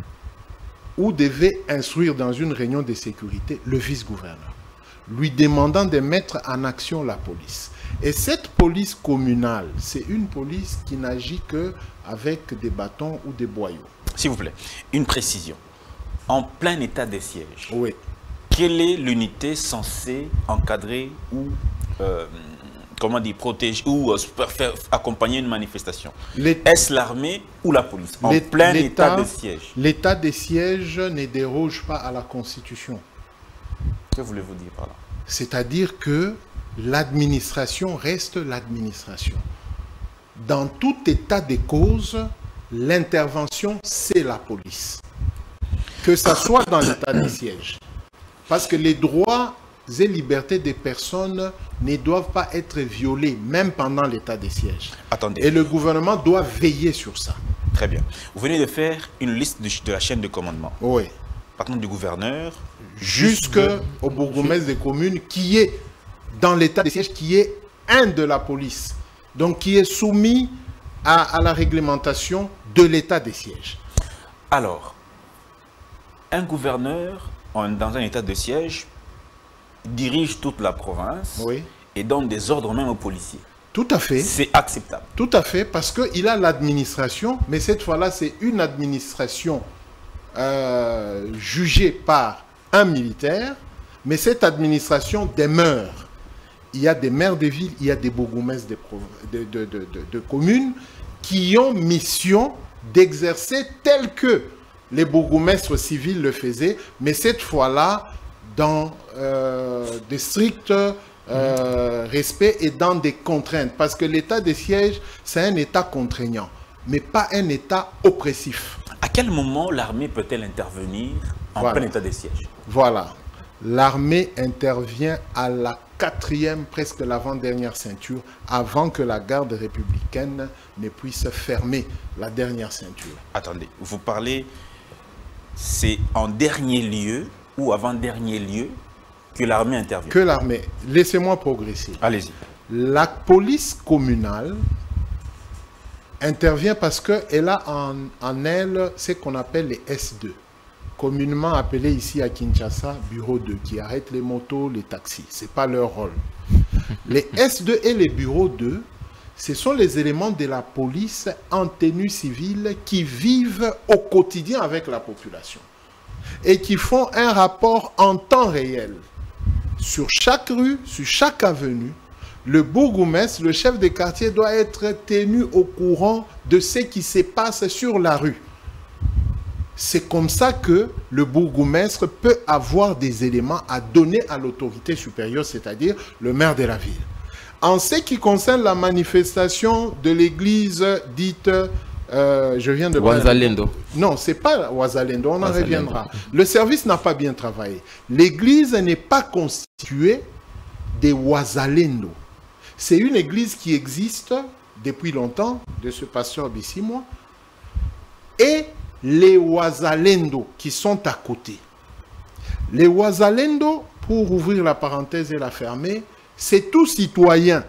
ou devait instruire dans une réunion de sécurité le vice-gouverneur, lui demandant de mettre en action la police. Et cette police communale, c'est une police qui n'agit qu'avec des bâtons ou des boyaux. S'il vous plaît, une précision. En plein état de siège, oui. Quelle est l'unité censée encadrer ou, euh, comment dire, protéger ou euh, faire accompagner une manifestation? Est-ce l'armée ou la police? En plein état de siège. L'état de siège ne déroge pas à la Constitution. Que voulez-vous dire par là? C'est-à-dire que l'administration reste l'administration. Dans tout état de cause, l'intervention, c'est la police. Que ça soit dans l'état de siège. Parce que les droits et libertés des personnes ne doivent pas être violés, même pendant l'état de siège. Attendez. Et le gouvernement doit veiller sur ça. Très bien. Vous venez de faire une liste de, de la chaîne de commandement. Oui. Partant du gouverneur jusqu'au bourgmestre des communes qui est dans l'état de siège, qui est un de la police. Donc qui est soumis à, à la réglementation de l'état de siège. Alors, un gouverneur dans un état de siège dirige toute la province, oui, et donne des ordres même aux policiers. Tout à fait. C'est acceptable. Tout à fait, parce qu'il a l'administration, mais cette fois-là, c'est une administration euh, jugée par un militaire, mais cette administration demeure. il y a des maires de villes, il y a des bourgmestres de, de, de, de, de, de communes qui ont mission d'exercer tel que les bourgmestres civils le faisaient, mais cette fois-là, dans euh, des stricts euh, respects et dans des contraintes. Parce que l'état de siège, c'est un état contraignant, mais pas un état oppressif. À quel moment l'armée peut-elle intervenir en Voilà. plein état de siège? Voilà. L'armée intervient à la quatrième, presque l'avant-dernière ceinture, avant que la garde républicaine ne puisse fermer la dernière ceinture. Attendez, vous parlez, c'est en dernier lieu ou avant-dernier lieu que l'armée intervient? Que l'armée. Laissez-moi progresser. Allez-y. La police communale intervient parce qu'elle a en, en elle ce qu'on appelle les S deux. Communément appelé ici à Kinshasa, bureau deux, qui arrêtent les motos, les taxis. Ce n'est pas leur rôle. Les S deux et les bureaux deux, ce sont les éléments de la police en tenue civile qui vivent au quotidien avec la population et qui font un rapport en temps réel. Sur chaque rue, sur chaque avenue, le bourgmestre, le chef de quartier doit être tenu au courant de ce qui se passe sur la rue. C'est comme ça que le bourgmestre peut avoir des éléments à donner à l'autorité supérieure, c'est-à-dire le maire de la ville. En ce qui concerne la manifestation de l'église dite, euh, je viens de... Ouazalendo. Non, ce n'est pas Ouazalendo, on en reviendra. Le service n'a pas bien travaillé. L'église n'est pas constituée des Ouazalendo. C'est une église qui existe depuis longtemps, de ce pasteur Bissimois, et les Ouazalendo qui sont à côté. Les Ouazalendo, pour ouvrir la parenthèse et la fermer, c'est tout citoyen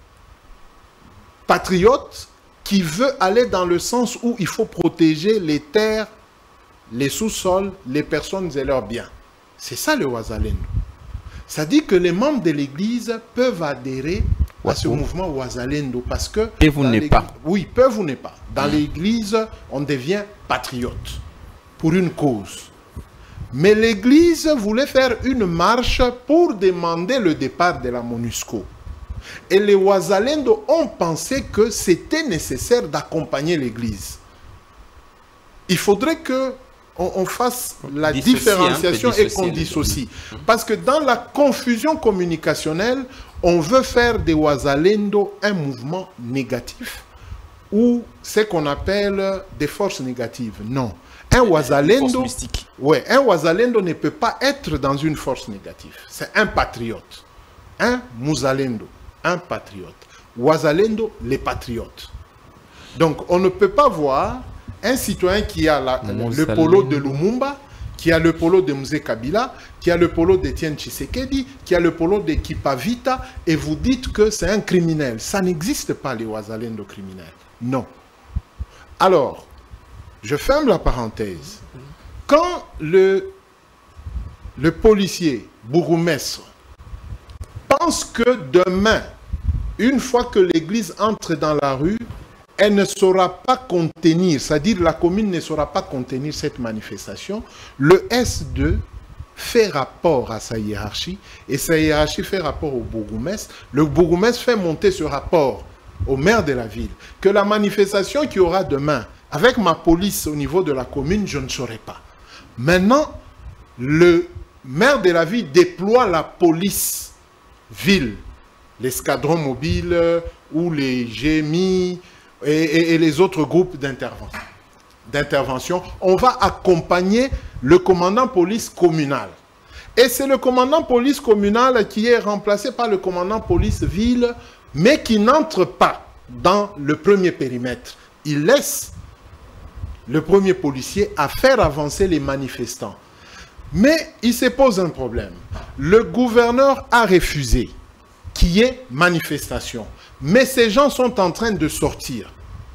patriote qui veut aller dans le sens où il faut protéger les terres, les sous-sols, les personnes et leurs biens. C'est ça le Ouazalendo. Ça dit que les membres de l'église peuvent adhérer à ce mouvement Ouazalendo parce que... Peuvent ou n'est pas. Oui, peuvent ou n'est pas. Dans mmh. l'église, on devient patriote pour une cause. Mais l'église voulait faire une marche pour demander le départ de la MONUSCO. Et les Ouazalendo ont pensé que c'était nécessaire d'accompagner l'église. Il faudrait que on, on fasse la dissocier, différenciation hein, et qu'on dissocie. Parce que dans la confusion communicationnelle, on veut faire des Ouazalendo un mouvement négatif ou ce qu'on appelle des forces négatives. Non. Un Ouazalendo, ouais, un Ouazalendo ne peut pas être dans une force négative. C'est un patriote. Un Mouzalendo, un patriote. Ouazalendo, les patriotes. Donc, on ne peut pas voir un citoyen qui a la, le polo de Lumumba, qui a le polo de Mzee Kabila, qui a le polo d'Etienne Tshisekedi, qui a le polo de Kipavita, et vous dites que c'est un criminel. Ça n'existe pas, les Ouazalendo criminels. Non. Alors, je ferme la parenthèse. Quand le, le policier, bourgmestre, pense que demain, une fois que l'église entre dans la rue, elle ne saura pas contenir, c'est-à-dire la commune ne saura pas contenir cette manifestation, le S deux fait rapport à sa hiérarchie, et sa hiérarchie fait rapport au bourgmestre. Le bourgmestre fait monter ce rapport au maire de la ville, que la manifestation qu'il y aura demain, avec ma police au niveau de la commune, je ne saurais pas. Maintenant, le maire de la ville déploie la police ville, l'escadron mobile ou les G M I et, et, et les autres groupes d'intervention. d'intervention. On va accompagner le commandant police communal. Et c'est le commandant police communal qui est remplacé par le commandant police ville, mais qui n'entre pas dans le premier périmètre. Il laisse le premier policier à faire avancer les manifestants. Mais il se pose un problème. Le gouverneur a refusé qu'il y ait manifestation. Mais ces gens sont en train de sortir.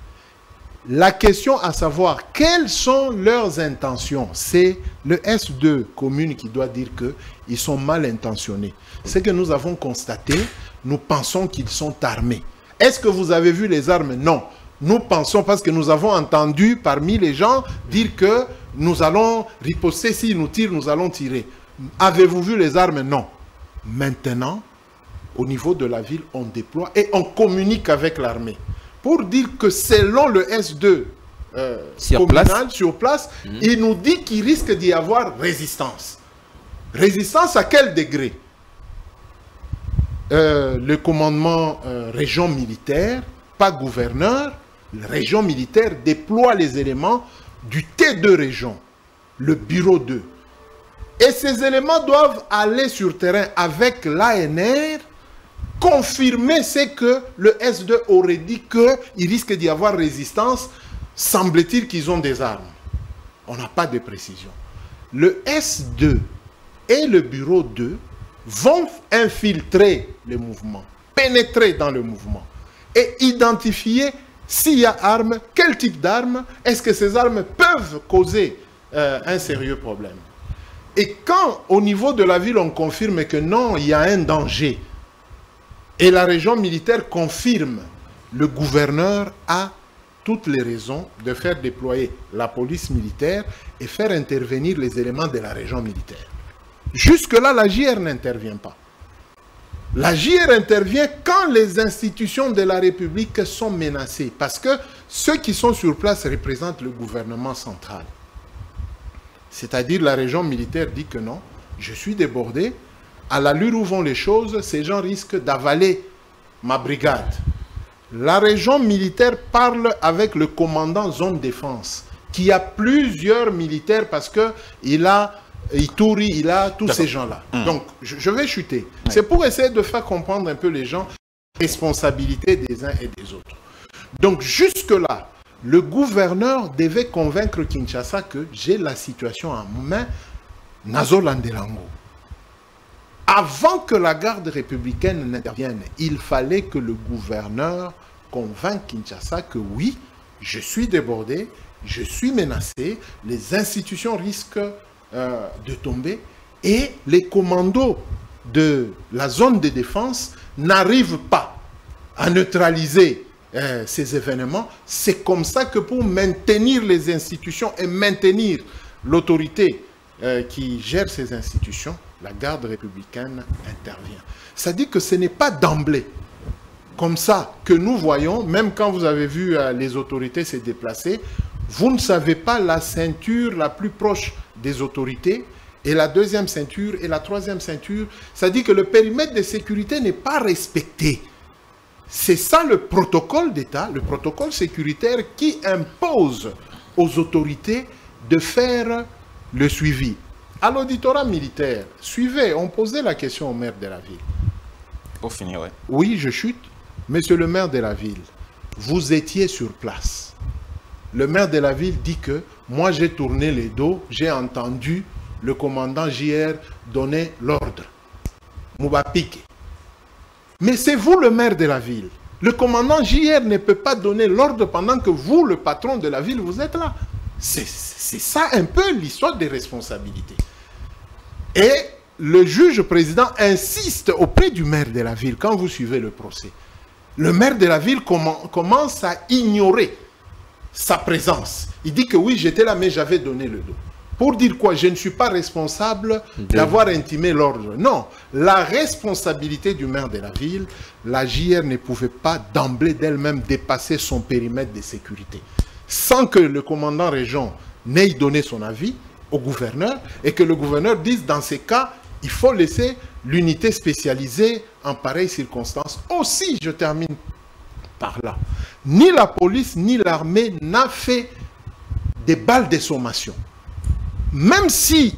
La question à savoir, quelles sont leurs intentions? C'est le S deux commune qui doit dire qu'ils sont mal intentionnés. Ce que nous avons constaté, nous pensons qu'ils sont armés. Est-ce que vous avez vu les armes? Non. Nous pensons, parce que nous avons entendu parmi les gens dire que nous allons riposter, s'ils nous tirent, nous allons tirer. Avez-vous vu les armes? Non. Maintenant, au niveau de la ville, on déploie et on communique avec l'armée pour dire que selon le S deux euh, sur communal, place, sur place mmh. il nous dit qu'il risque d'y avoir résistance. Résistance à quel degré? euh, Le commandement euh, région militaire, pas gouverneur, la région militaire déploie les éléments du T deux région, le bureau deux. Et ces éléments doivent aller sur terrain avec l'A N R, confirmer ce que le S deux aurait dit qu'il risque d'y avoir résistance. Semble-t-il qu'ils ont des armes. On n'a pas de précision. Le S deux et le bureau deux vont infiltrer le mouvement, pénétrer dans le mouvement et identifier s'il y a armes, quel type d'armes, est-ce que ces armes peuvent causer euh, un sérieux problème. Et quand, au niveau de la ville, on confirme que non, il y a un danger, et la région militaire confirme, le gouverneur a toutes les raisons de faire déployer la police militaire et faire intervenir les éléments de la région militaire. Jusque-là, la J R n'intervient pas. La J R intervient quand les institutions de la République sont menacées, parce que ceux qui sont sur place représentent le gouvernement central. C'est-à-dire la région militaire dit que non, je suis débordé, à l'allure où vont les choses, ces gens risquent d'avaler ma brigade. La région militaire parle avec le commandant zone défense, qui a plusieurs militaires parce qu'il a Ituri, il a tous ces gens-là. Mmh. Donc, je, je vais chuter. Oui. C'est pour essayer de faire comprendre un peu les gens, la responsabilité des uns et des autres. Donc, jusque-là, le gouverneur devait convaincre Kinshasa que j'ai la situation en main, Nazolandelango. Avant que la garde républicaine n'intervienne, il fallait que le gouverneur convainque Kinshasa que oui, je suis débordé, je suis menacé, les institutions risquent euh, de tomber et les commandos de la zone de défense n'arrivent pas à neutraliser euh, ces événements. C'est comme ça que pour maintenir les institutions et maintenir l'autorité euh, qui gère ces institutions, la garde républicaine intervient. Ça dit que ce n'est pas d'emblée comme ça que nous voyons, même quand vous avez vu euh, les autorités se déplacer, vous ne savez pas la ceinture la plus proche des autorités, et la deuxième ceinture, et la troisième ceinture. Ça dit que le périmètre de sécurité n'est pas respecté. C'est ça le protocole d'État, le protocole sécuritaire qui impose aux autorités de faire le suivi. À l'auditorat militaire, suivez, on posait la question au maire de la ville. Pour finir, oui. Oui, je chute. Monsieur le maire de la ville, vous étiez sur place. Le maire de la ville dit que moi j'ai tourné les dos, j'ai entendu le commandant J R donner l'ordre. Moubapike. Mais c'est vous le maire de la ville. Le commandant J R ne peut pas donner l'ordre pendant que vous, le patron de la ville, vous êtes là. C'est ça un peu l'histoire des responsabilités. Et le juge président insiste auprès du maire de la ville quand vous suivez le procès. Le maire de la ville commence à ignorer sa présence. Il dit que oui, j'étais là, mais j'avais donné le dos. Pour dire quoi? Je ne suis pas responsable d'avoir intimé l'ordre. Non, la responsabilité du maire de la ville, la J R ne pouvait pas d'emblée d'elle-même dépasser son périmètre de sécurité. Sans que le commandant région n'ait donné son avis au gouverneur et que le gouverneur dise dans ces cas, il faut laisser l'unité spécialisée en pareilles circonstances. Aussi, je termine par là, ni la police ni l'armée n'a fait des balles de sommation. Même si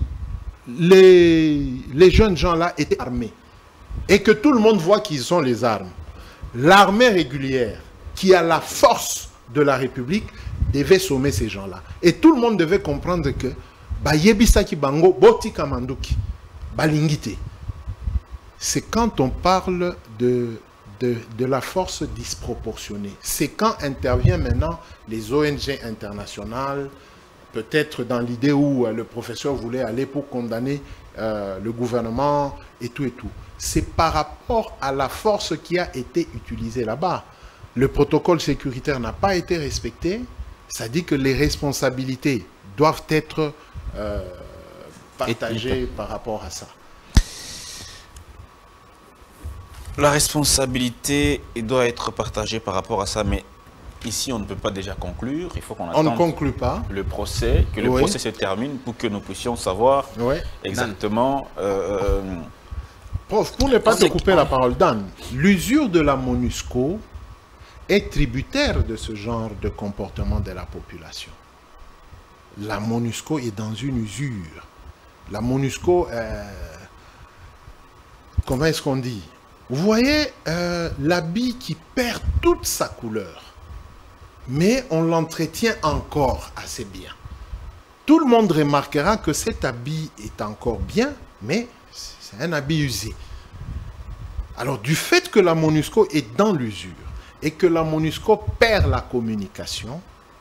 les, les jeunes gens là étaient armés et que tout le monde voit qu'ils ont les armes, l'armée régulière qui a la force de la République devait sommer ces gens-là. Et tout le monde devait comprendre que Bayebisaki Bango, Boti Kamanduki, Balingite. C'est quand on parle de, de, de la force disproportionnée. C'est quand interviennent maintenant les O N G internationales, peut-être dans l'idée où euh, le professeur voulait aller pour condamner euh, le gouvernement et tout et tout. C'est par rapport à la force qui a été utilisée là-bas. Le protocole sécuritaire n'a pas été respecté. Ça dit que les responsabilités doivent être euh, partagées par rapport à ça. La responsabilité doit être partagée par rapport à ça, mais ici on ne peut pas déjà conclure. Il faut qu'on attende On ne conclut pas. le procès, que le Oui. procès se termine pour que nous puissions savoir Oui. exactement. Euh, Prof, pour ne pas te C'est- couper la parole, Dan, l'usure de la MONUSCO est tributaire de ce genre de comportement de la population. La MONUSCO est dans une usure. La MONUSCO, euh, comment est-ce qu'on dit? Vous voyez euh, l'habit qui perd toute sa couleur, mais on l'entretient encore assez bien. Tout le monde remarquera que cet habit est encore bien, mais c'est un habit usé. Alors, du fait que la MONUSCO est dans l'usure et que la MONUSCO perd la communication,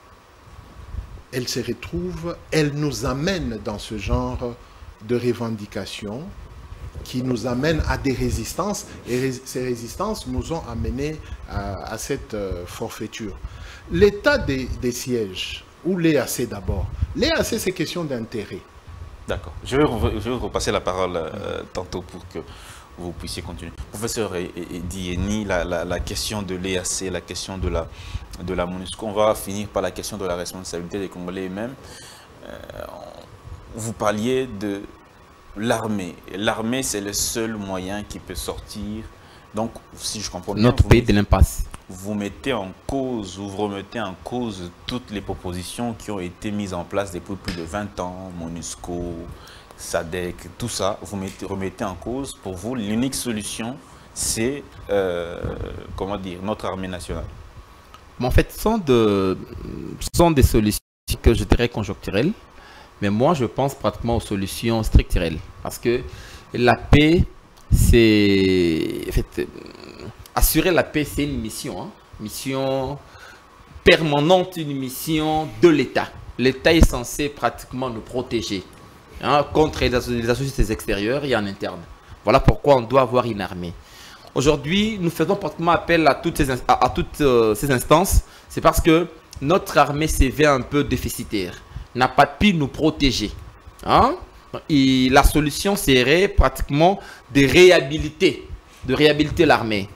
elle se retrouve, elle nous amène dans ce genre de revendications qui nous amènent à des résistances, et rés- ces résistances nous ont amenés à, à cette euh, forfaiture. L'état des, des sièges, ou l'E A C d'abord, l'E A C c'est question d'intérêt. D'accord. Je vais, re- je vais repasser la parole euh, tantôt pour que vous puissiez continuer. Professeur Dieni, la, la, la question de l'E A C, la question de la, de la MONUSCO, on va finir par la question de la responsabilité des Congolais eux-mêmes. Euh, vous parliez de l'armée. L'armée, c'est le seul moyen qui peut sortir. Donc, si je comprends bien, Notre vous pays mettez- de l'impasse. vous mettez en cause, ou vous remettez en cause toutes les propositions qui ont été mises en place depuis plus de vingt ans, MONUSCO, SADC, tout ça, vous mettez, remettez en cause. Pour vous, l'unique solution, c'est, euh, comment dire, notre armée nationale. Mais en fait, ce sont, de, ce sont des solutions que je dirais conjoncturelles. Mais moi, je pense pratiquement aux solutions structurelles. Parce que la paix, c'est... En fait, euh, assurer la paix, c'est une mission. Hein, mission permanente, une mission de l'État. L'État est censé pratiquement nous protéger hein, contre les associations extérieures et en interne. Voilà pourquoi on doit avoir une armée. Aujourd'hui, nous faisons pratiquement appel à toutes ces, à, à toutes, euh, ces instances. C'est parce que notre armée s'est vue un peu déficitaire, n'a pas pu nous protéger. Hein? Et la solution serait pratiquement de réhabiliter, de réhabiliter l'armée.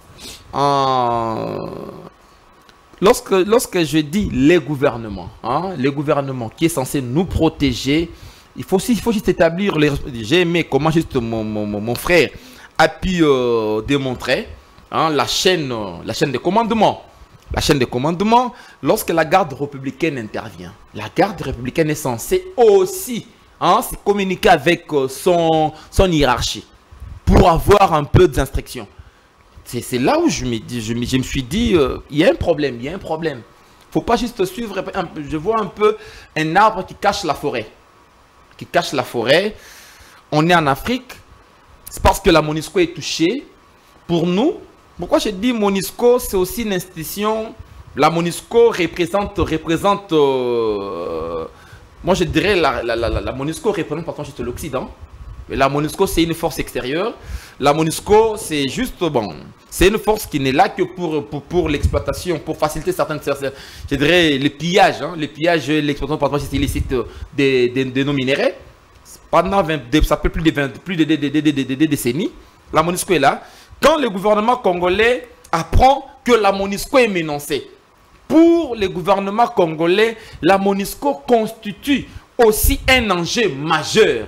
Euh, lorsque, lorsque je dis les gouvernements, hein, les gouvernements qui est censé nous protéger, il faut aussi, il faut juste établir les. J'ai aimé comment juste mon, mon, mon frère a pu euh, démontrer hein, la chaîne, la chaîne de commandement. La chaîne de commandement, lorsque la garde républicaine intervient, la garde républicaine est censée aussi hein, se communiquer avec euh, son, son hiérarchie pour avoir un peu d'instruction. C'est là où je me, dis, je me, je me suis dit, euh, il y a un problème, il y a un problème. Il ne faut pas juste suivre, un, je vois un peu un arbre qui cache la forêt. Qui cache la forêt. On est en Afrique, c'est parce que la MONUSCO est touchée. Pour nous, pourquoi je dis MONUSCO, c'est aussi une institution. La MONUSCO représente, représente euh, moi je dirais, la, la, la, la MONUSCO représente par contre juste l'Occident. La MONUSCO, c'est une force extérieure. La MONUSCO, c'est juste, bon, c'est une force qui n'est là que pour, pour, pour l'exploitation, pour faciliter certaines, je dirais, les pillages, hein, les pillages, l'exploitation par exemple illicite de, de, de nos minéraux. Pendant vingt, ça fait plus de, vingt, plus de, de, de, de, de, de, de décennies, la MONUSCO est là. Quand le gouvernement congolais apprend que la MONUSCO est menacée, pour le gouvernement congolais, la MONUSCO constitue aussi un enjeu majeur.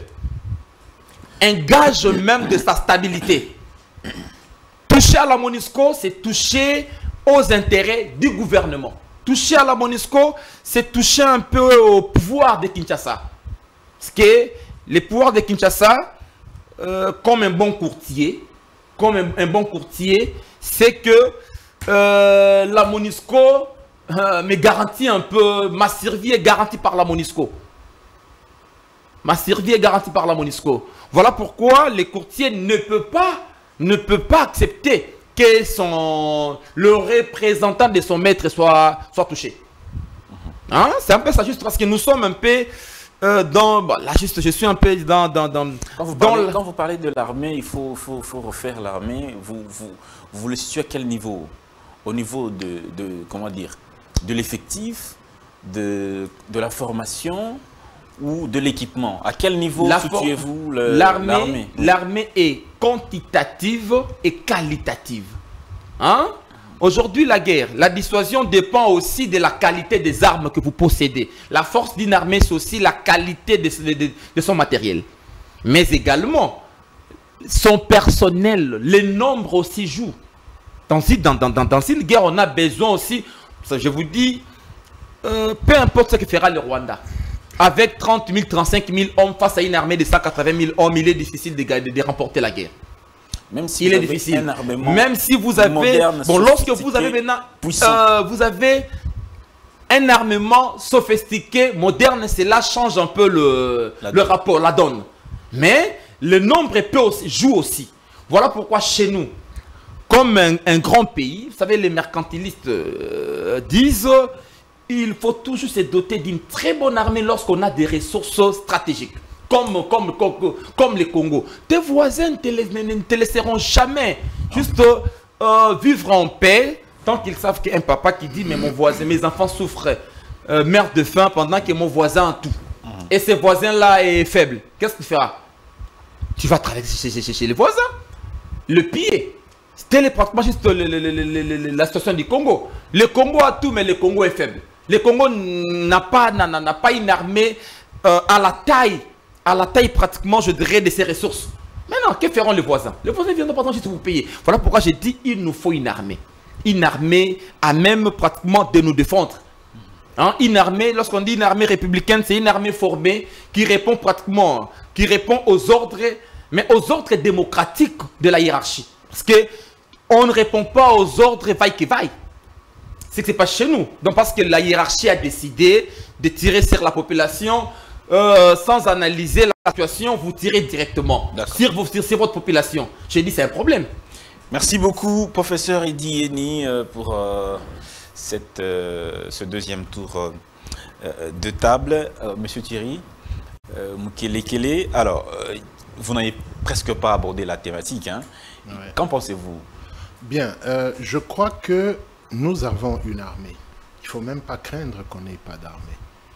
Un gage même de sa stabilité. Toucher à la MONUSCO, c'est toucher aux intérêts du gouvernement. Toucher à la MONUSCO, c'est toucher un peu au pouvoir de Kinshasa. Parce que les pouvoirs de Kinshasa, euh, comme un bon courtier, comme un, un bon courtier, c'est que euh, la MONUSCO euh, me garantit un peu, ma survie est garantie par la MONUSCO. Ma survie est garantie par la MONUSCO. Voilà pourquoi les courtiers ne peuvent pas, ne peuvent pas accepter que son, le représentant de son maître soit, soit touché. Hein? C'est un peu ça, juste parce que nous sommes un peu euh, dans... Bon, là, juste, je suis un peu dans... dans, dans, quand, vous dans parlez, le... quand vous parlez de l'armée, il faut, faut, faut refaire l'armée. Vous, vous, vous le situez à quel niveau? Au niveau de, de comment dire, de l'effectif, de, de la formation, ou de l'équipement? À quel niveau situez-vous l'armée? L'armée est quantitative et qualitative. Hein? Aujourd'hui, la guerre, la dissuasion dépend aussi de la qualité des armes que vous possédez. La force d'une armée, c'est aussi la qualité de, de, de son matériel. Mais également, son personnel, les nombres aussi jouent. Dans, dans, dans, dans une guerre, on a besoin aussi, je vous dis, euh, peu importe ce que fera le Rwanda. Avec trente mille, trente-cinq mille hommes face à une armée de cent quatre-vingt mille hommes, il est difficile de, de, de remporter la guerre. Même si il est difficile. Même si vous avez, moderne, bon, lorsque vous avez maintenant, euh, vous avez un armement sophistiqué, moderne, cela change un peu le, le rapport, la donne. Mais le nombre peut aussi, joue aussi. Voilà pourquoi chez nous, comme un, un grand pays, vous savez, les mercantilistes euh, disent, il faut toujours se doter d'une très bonne armée lorsqu'on a des ressources stratégiques. Comme, comme, comme, comme les Congo. Tes voisins ne te, ne te laisseront jamais juste euh, vivre en paix tant qu'ils savent qu'un papa qui dit mais mon voisin, mes enfants souffrent, euh, meurent de faim pendant que mon voisin a tout. Et ce voisin-là est faible. Qu'est-ce que tu feras? Tu vas travailler chez, chez, chez les voisins. Le piller. C'était pratiquement juste le, le, le, le, le, la situation du Congo. Le Congo a tout, mais le Congo est faible. Le Congo n'a pas, n'a pas une armée euh, à la taille. à la taille pratiquement, je dirais, de ses ressources. Maintenant, que feront les voisins? Les voisins viendront pas juste vous payer. Voilà pourquoi j'ai dit il nous faut une armée. Une armée à même pratiquement de nous défendre. Hein? Une armée, lorsqu'on dit une armée républicaine, c'est une armée formée qui répond pratiquement, qui répond aux ordres, mais aux ordres démocratiques de la hiérarchie. Parce qu'on ne répond pas aux ordres vaille que vaille. C'est que ce n'est pas chez nous. Donc parce que la hiérarchie a décidé de tirer sur la population, Euh, sans analyser la situation, vous tirez directement sur, vous, sur, sur votre population. J'ai dit c'est un problème. Merci beaucoup, professeur Idi Yeni, euh, pour euh, cette, euh, ce deuxième tour euh, de table. Euh, Monsieur Thierry, euh, Mukele Kele, alors, euh, vous n'avez presque pas abordé la thématique. Hein. Ouais. Qu'en pensez-vous? Bien, euh, je crois que nous avons une armée. Il ne faut même pas craindre qu'on n'ait pas d'armée.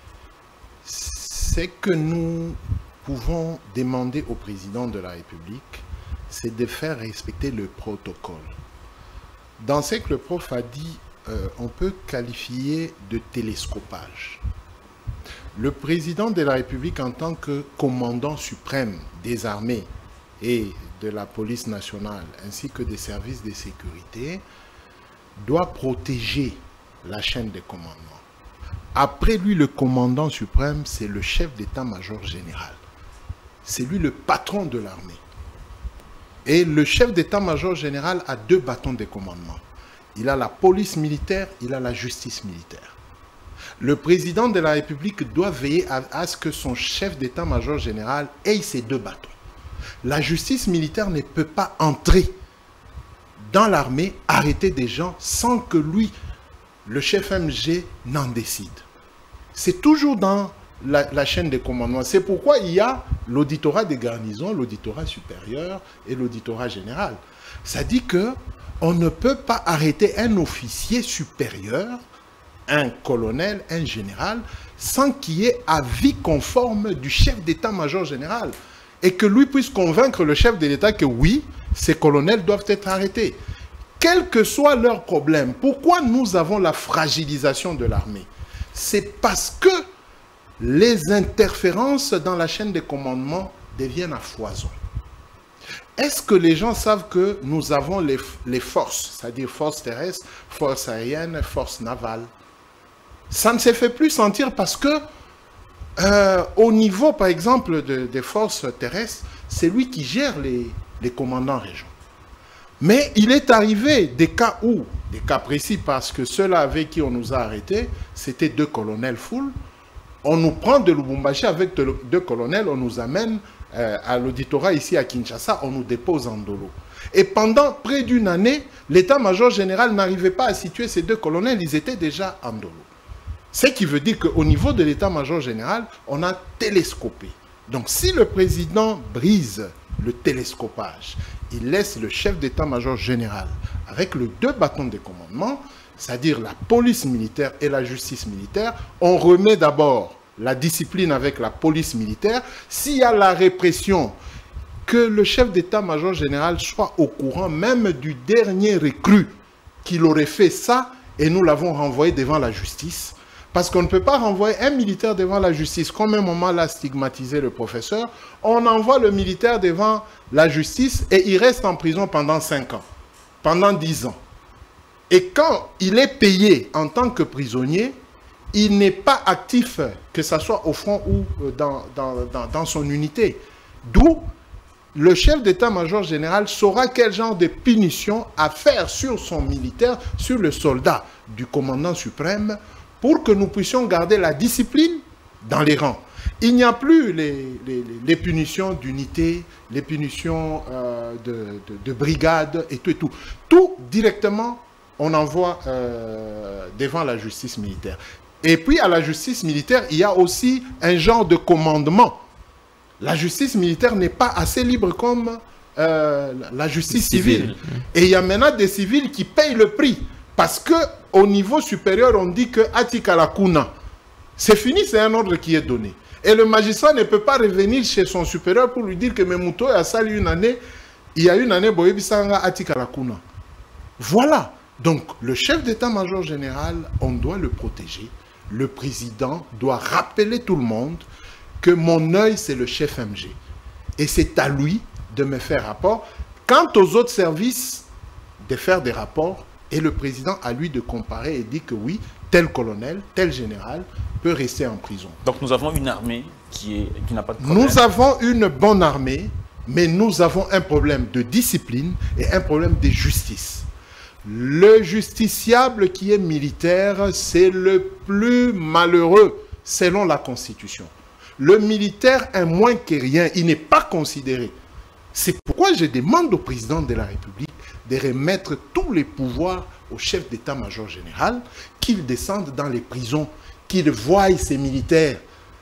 C'est que nous pouvons demander au président de la République, c'est de faire respecter le protocole. Dans ce que le prof a dit, euh, on peut qualifier de télescopage. Le président de la République, en tant que commandant suprême des armées et de la police nationale, ainsi que des services de sécurité, doit protéger la chaîne de commandement. Après lui, le commandant suprême, c'est le chef d'état-major général. C'est lui le patron de l'armée. Et le chef d'état-major général a deux bâtons de commandement. Il a la police militaire, il a la justice militaire. Le président de la République doit veiller à, à ce que son chef d'état-major général ait ces deux bâtons. La justice militaire ne peut pas entrer dans l'armée, arrêter des gens sans que lui, le chef M G, n'en décide. C'est toujours dans la, la chaîne de commandement. C'est pourquoi il y a l'auditorat des garnisons, l'auditorat supérieur et l'auditorat général. Ça dit qu'on ne peut pas arrêter un officier supérieur, un colonel, un général, sans qu'il y ait avis conforme du chef d'état-major général. Et que lui puisse convaincre le chef de l'État que oui, ces colonels doivent être arrêtés. Quel que soit leur problème, pourquoi nous avons la fragilisation de l'armée? C'est parce que les interférences dans la chaîne de commandement deviennent à foison. Est-ce que les gens savent que nous avons les, les forces, c'est-à-dire forces terrestres, forces aériennes, forces navales? Ça ne se fait plus sentir parce que euh, au niveau, par exemple, de, des forces terrestres, c'est lui qui gère les, les commandants régionaux. Mais il est arrivé des cas où, des cas précis, parce que ceux-là avec qui on nous a arrêtés, c'était deux colonels full. On nous prend de Lubumbashi avec deux colonels, on nous amène euh, à l'auditorat ici à Kinshasa, on nous dépose en Ndolo. Et pendant près d'une année, l'état-major général n'arrivait pas à situer ces deux colonels, ils étaient déjà en Ndolo. Ce qui veut dire qu'au niveau de l'état-major général, on a télescopé. Donc si le président brise le télescopage, il laisse le chef d'état-major général avec les deux bâtons de commandement, c'est-à-dire la police militaire et la justice militaire, on remet d'abord la discipline avec la police militaire, s'il y a la répression, que le chef d'état-major général soit au courant même du dernier recrue qu'il aurait fait ça et nous l'avons renvoyé devant la justice. Parce qu'on ne peut pas renvoyer un militaire devant la justice, comme un moment l'a stigmatisé le professeur. On envoie le militaire devant la justice et il reste en prison pendant cinq ans, pendant dix ans. Et quand il est payé en tant que prisonnier, il n'est pas actif, que ce soit au front ou dans, dans, dans, dans son unité. D'où le chef d'état-major général saura quel genre de punition à faire sur son militaire, sur le soldat du commandant suprême, pour que nous puissions garder la discipline dans les rangs. Il n'y a plus les, les, les punitions d'unité, les punitions euh, de, de, de brigade et tout et tout. Tout directement, on envoie euh, devant la justice militaire. Et puis à la justice militaire, il y a aussi un genre de commandement. La justice militaire n'est pas assez libre comme euh, la justice civile. Civile. Et il y a maintenant des civils qui payent le prix. Parce qu'au niveau supérieur, on dit que Atika la Kuna, c'est fini, c'est un ordre qui est donné. Et le magistrat ne peut pas revenir chez son supérieur pour lui dire que Memuto a sali une année, il y a une année, Boyebisanga Atika la Kuna. Voilà. Donc, le chef d'état-major général, on doit le protéger. Le président doit rappeler tout le monde que mon œil, c'est le chef M G. Et c'est à lui de me faire rapport. Quant aux autres services, de faire des rapports, et le président à lui de comparer et dire que oui, tel colonel, tel général peut rester en prison. Donc nous avons une armée qui est, qui n'a pas de problème. Nous avons une bonne armée, mais nous avons un problème de discipline et un problème de justice. Le justiciable qui est militaire, c'est le plus malheureux selon la Constitution. Le militaire est moins que rien, il n'est pas considéré. C'est pourquoi je demande au président de la République de remettre tous les pouvoirs au chef d'état-major général, qu'il descende dans les prisons, qu'il voie ses militaires,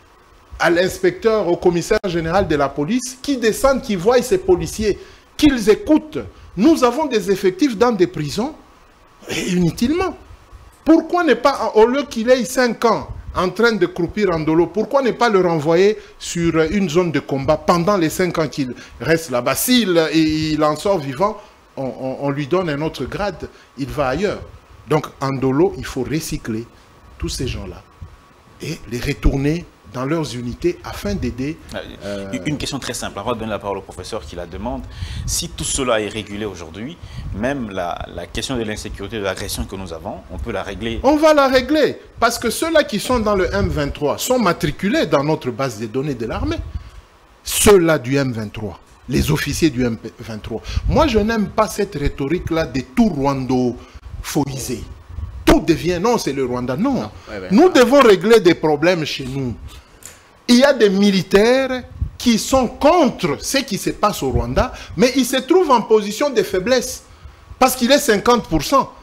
à l'inspecteur, au commissaire général de la police, qu'il descende, qu'il voie ses policiers, qu'ils écoutent. Nous avons des effectifs dans des prisons, et inutilement. Pourquoi ne pas, au lieu qu'il ait cinq ans, en train de croupir en dolo, pourquoi ne pas le renvoyer sur une zone de combat pendant les cinq ans qu'il reste là-bas? S'il il en sort vivant, on, on, on lui donne un autre grade, il va ailleurs. Donc en dolo, il faut recycler tous ces gens-là et les retourner dans leurs unités afin d'aider... Euh... Une question très simple, avant de donner la parole au professeur qui la demande. Si tout cela est régulé aujourd'hui, même la, la question de l'insécurité, de l'agression que nous avons, on peut la régler. On va la régler, parce que ceux-là qui sont dans le M vingt-trois sont matriculés dans notre base de données de l'armée. Ceux-là du M vingt-trois, les officiers du M vingt-trois. Moi, je n'aime pas cette rhétorique-là des tout rwando-foisés. Tout devient, non, c'est le Rwanda. Non, non ouais, ouais. Nous devons régler des problèmes chez nous. Il y a des militaires qui sont contre ce qui se passe au Rwanda, mais ils se trouvent en position de faiblesse, parce qu'il est cinquante pour cent.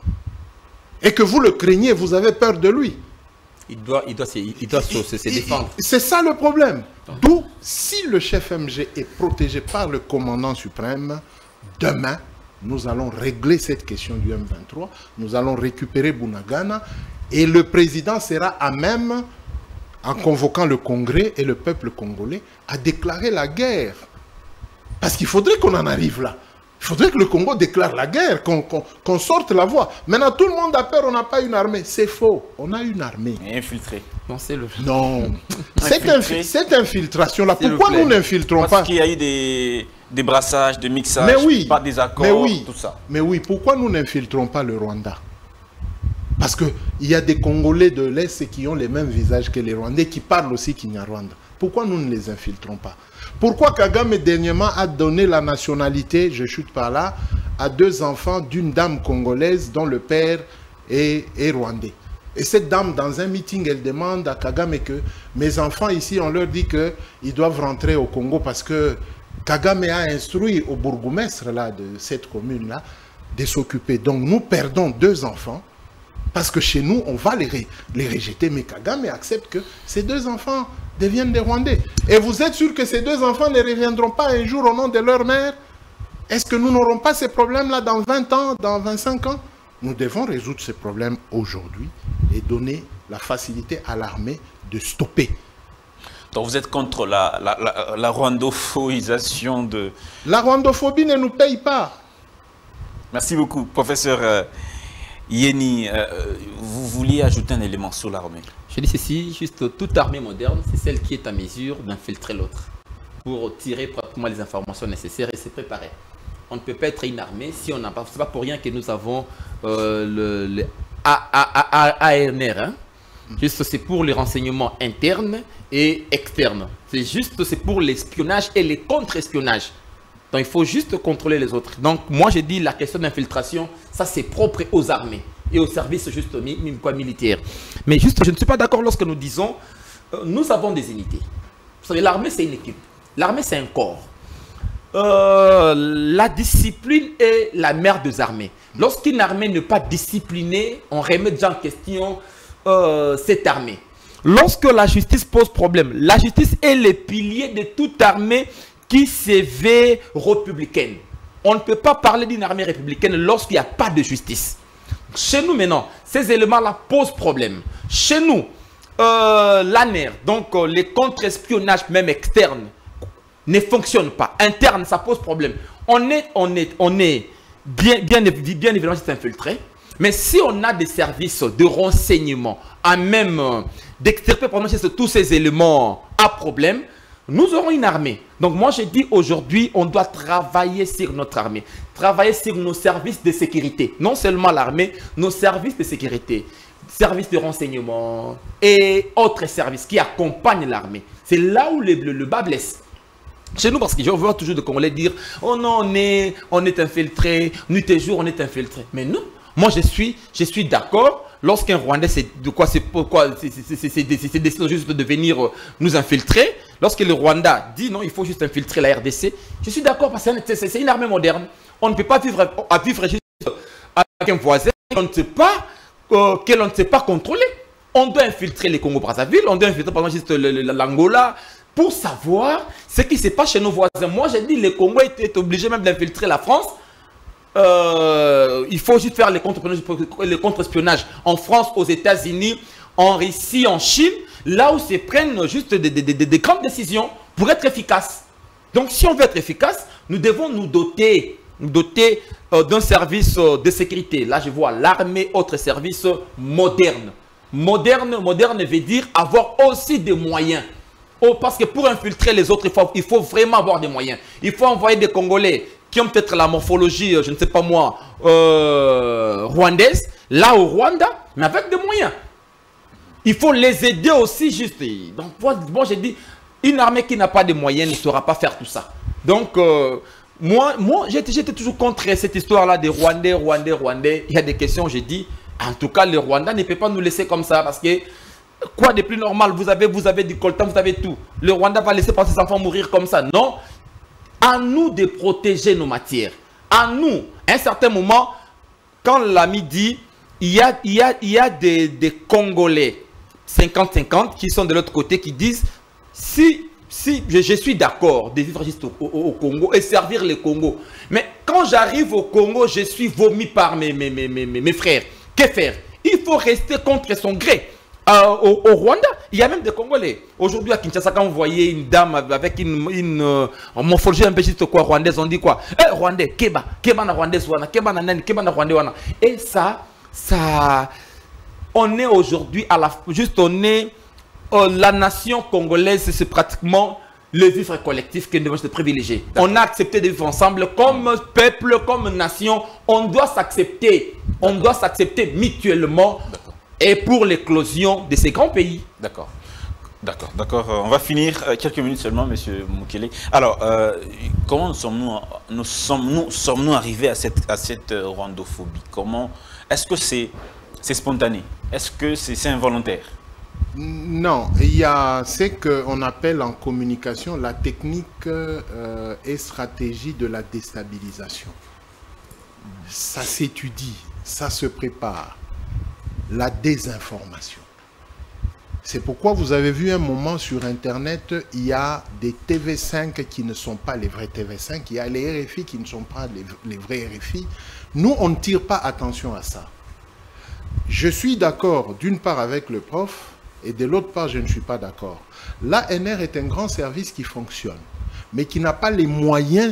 Et que vous le craignez, vous avez peur de lui. Il doit, il doit, il doit se, se, se défendre. C'est ça le problème. D'où, si le chef M G est protégé par le commandant suprême, demain, nous allons régler cette question du M vingt-trois, nous allons récupérer Bunagana, et le président sera à même, en convoquant le Congrès et le peuple congolais, à déclarer la guerre. Parce qu'il faudrait qu'on en arrive là. Il faudrait que le Congo déclare la guerre, qu'on qu'on, qu'on sorte la voie. Maintenant, tout le monde a peur, on n'a pas une armée. C'est faux, on a une armée. Infiltrée. Non, c'est le... Non. cette, infi cette infiltration-là, pourquoi nous n'infiltrons pas? Parce qu'il y a eu des, des brassages, des mixages, mais oui, pas des accords, mais oui, tout ça. Mais oui, pourquoi nous n'infiltrons pas le Rwanda? Parce qu'il y a des Congolais de l'Est qui ont les mêmes visages que les Rwandais, qui parlent aussi Kinyarwanda. Pourquoi nous ne les infiltrons pas? Pourquoi Kagame dernièrement a donné la nationalité, je chute par là, à deux enfants d'une dame congolaise dont le père est, est rwandais? Et cette dame, dans un meeting, elle demande à Kagame que mes enfants ici, on leur dit qu'ils doivent rentrer au Congo parce que Kagame a instruit au bourgmestre là, de cette commune-là de s'occuper. Donc nous perdons deux enfants. Parce que chez nous, on va les, ré, les rejeter. Mais Kagame accepte que ces deux enfants deviennent des Rwandais. Et vous êtes sûr que ces deux enfants ne reviendront pas un jour au nom de leur mère? Est-ce que nous n'aurons pas ces problèmes-là dans vingt ans, dans vingt-cinq ans? Nous devons résoudre ces problèmes aujourd'hui et donner la facilité à l'armée de stopper Donc vous êtes contre la, la, la, la rwandophoisation de... La rwandophobie ne nous paye pas. Merci beaucoup, professeur euh, Yeni. Euh, vous vouliez ajouter un élément sur l'armée? Je dis ceci, juste toute armée moderne, c'est celle qui est à mesure d'infiltrer l'autre pour tirer pratiquement les informations nécessaires et se préparer. On ne peut pas être une armée si on n'a pas... C'est pas pour rien que nous avons euh, le, le A N R, hein? Juste, c'est pour les renseignements internes et externes. C'est juste, c'est pour l'espionnage et les contre-espionnages. Donc, il faut juste contrôler les autres. Donc, moi, j'ai dit la question d'infiltration, ça, c'est propre aux armées et aux services juste quoi, militaires. Mais juste, je ne suis pas d'accord lorsque nous disons, euh, nous avons des unités. Vous savez, l'armée, c'est une équipe. L'armée, c'est un corps. Euh, la discipline est la mère des armées. Lorsqu'une armée n'est pas disciplinée, on remet déjà en question euh, cette armée. Lorsque la justice pose problème, la justice est le pilier de toute armée qui se veut républicaine. On ne peut pas parler d'une armée républicaine lorsqu'il n'y a pas de justice. Chez nous maintenant, ces éléments-là posent problème. Chez nous, euh, l'A N R, donc euh, les contre-espionnages même externes, ne fonctionnent pas. Interne, ça pose problème. On est, on est, on est bien, bien, bien évidemment infiltré. Mais si on a des services de renseignement, à même euh, d'extirper tous ces éléments à problème, nous aurons une armée. Donc moi je dis aujourd'hui, on doit travailler sur notre armée, travailler sur nos services de sécurité. Non seulement l'armée, nos services de sécurité, services de renseignement et autres services qui accompagnent l'armée. C'est là où le, le, le bas blesse. Chez nous, parce que je vois toujours de Congolais dire « Oh non, on est, on est infiltré, nuit et jour, on est infiltré. » Mais non, moi je suis, je suis d'accord. Lorsqu'un Rwandais, c'est de quoi c'est pourquoi c'est décidé juste de venir nous infiltrer. Lorsque le Rwanda dit non, il faut juste infiltrer la R D C, je suis d'accord parce que c'est une armée moderne. On ne peut pas vivre à vivre juste avec un voisin qu'on ne sait pas, euh, qu'on ne sait pas contrôler. On doit infiltrer les Congo-Brazzaville, on doit infiltrer par exemple juste l'Angola pour savoir ce qui se passe chez nos voisins. Moi, j'ai dit les Congos étaient obligés même d'infiltrer la France. Euh, il faut juste faire les contre-espionnages en France, aux États-Unis, en Russie, en Chine, là où se prennent juste des, des, des, des grandes décisions pour être efficaces. Donc, si on veut être efficace, nous devons nous doter, nous doter euh, d'un service euh, de sécurité. Là, je vois l'armée, autre service moderne. Moderne, moderne veut dire avoir aussi des moyens. Oh, parce que pour infiltrer les autres, il faut, il faut vraiment avoir des moyens. Il faut envoyer des Congolais qui ont peut-être la morphologie, je ne sais pas moi, euh, rwandaise, là au Rwanda, mais avec des moyens. Il faut les aider aussi juste. Donc, moi, j'ai dit, une armée qui n'a pas de moyens ne saura pas faire tout ça. Donc, euh, moi, moi j'étais toujours contre cette histoire-là des Rwandais, Rwandais, Rwandais. Il y a des questions, j'ai dit, en tout cas, le Rwanda ne peut pas nous laisser comme ça parce que, quoi de plus normal, vous avez, vous avez du coltan, vous avez tout. Le Rwanda va laisser pas ses enfants mourir comme ça. Non. À nous de protéger nos matières. À nous, à un certain moment, quand l'ami dit, il y a, il y a, il y a des, des Congolais cinquante cinquante qui sont de l'autre côté qui disent, si, si je, je suis d'accord de vivre juste au, au, au Congo et servir le Congo, mais quand j'arrive au Congo, je suis vomi par mes, mes, mes, mes, mes frères. Que faire? Il faut rester contre son gré. Euh, au, au Rwanda, il y a même des Congolais. Aujourd'hui à Kinshasa, quand vous voyez une dame avec une, une euh, morphologie un peu juste quoi, rwandaise, on dit quoi? Eh, Rwandais, Keba, Keba na rwandaise wana, Keba na nani, Keba na rwandais wana. Et ça, ça, on est aujourd'hui à la, juste on est, euh, la nation congolaise, c'est pratiquement le vivre collectif que nous devons se privilégier. On a accepté de vivre ensemble comme peuple, comme nation. On doit s'accepter, on doit s'accepter mutuellement. Et pour l'éclosion de ces grands pays. D'accord. D'accord, d'accord. On va finir quelques minutes seulement, Monsieur Mukele. Alors, euh, comment sommes-nous nous sommes nous sommes-nous arrivés à cette à cette rwandophobie? Comment est-ce que c'est c'est spontané? Est-ce que c'est involontaire? Non, il y a ce qu'on appelle en communication la technique euh, et stratégie de la déstabilisation. Ça s'étudie, ça se prépare. La désinformation. C'est pourquoi vous avez vu un moment sur Internet, il y a des T V cinq qui ne sont pas les vrais T V cinq, il y a les R F I qui ne sont pas les, les vrais R F I. Nous, on ne tire pas attention à ça. Je suis d'accord d'une part avec le prof, et de l'autre part, je ne suis pas d'accord. L'A N R est un grand service qui fonctionne, mais qui n'a pas les moyens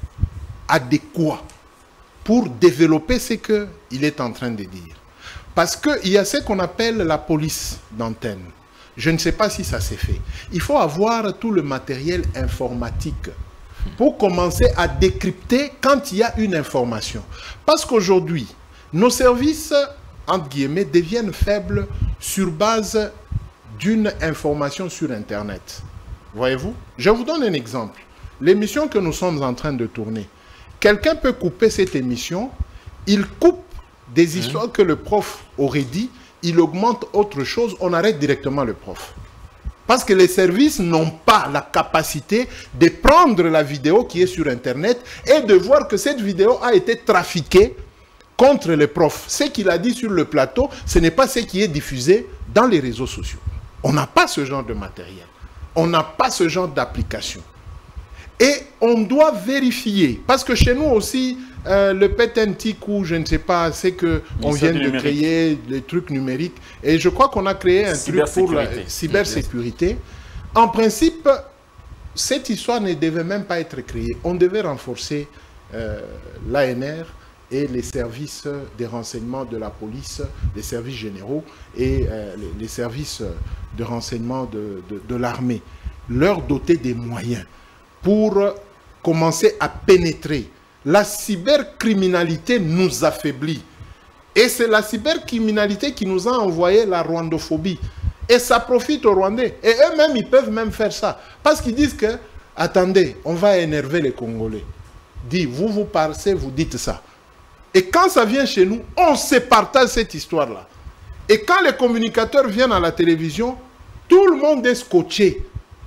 adéquats pour développer ce qu'il est en train de dire. Parce qu'il y a ce qu'on appelle la police d'antenne. Je ne sais pas si ça s'est fait. Il faut avoir tout le matériel informatique pour commencer à décrypter quand il y a une information. Parce qu'aujourd'hui, nos services, entre guillemets, deviennent faibles sur base d'une information sur Internet. Voyez-vous? Je vous donne un exemple. L'émission que nous sommes en train de tourner, quelqu'un peut couper cette émission, il coupe des histoires mmh. que le prof aurait dit, il augmente autre chose, on arrête directement le prof. Parce que les services n'ont pas la capacité de prendre la vidéo qui est sur Internet et de voir que cette vidéo a été trafiquée contre le prof. Ce qu'il a dit sur le plateau, ce n'est pas ce qui est diffusé dans les réseaux sociaux. On n'a pas ce genre de matériel. On n'a pas ce genre d'application. Et on doit vérifier. Parce que chez nous aussi, euh, le P T N T ou je ne sais pas, c'est qu'on vient de numérique. créer les trucs numériques. Et je crois qu'on a créé un truc pour la cybersécurité. En principe, cette histoire ne devait même pas être créée. On devait renforcer euh, l'A N R et les services des renseignements de la police, les services généraux et euh, les, les services de renseignement de, de, de l'armée. Leur doter des moyens pour commencer à pénétrer. La cybercriminalité nous affaiblit. Et c'est la cybercriminalité qui nous a envoyé la rwandophobie. Et ça profite aux Rwandais. Et eux-mêmes, ils peuvent même faire ça. Parce qu'ils disent que, attendez, on va énerver les Congolais. Dis, vous, vous passez, vous dites ça. Et quand ça vient chez nous, on se partage cette histoire-là. Et quand les communicateurs viennent à la télévision, tout le monde est scotché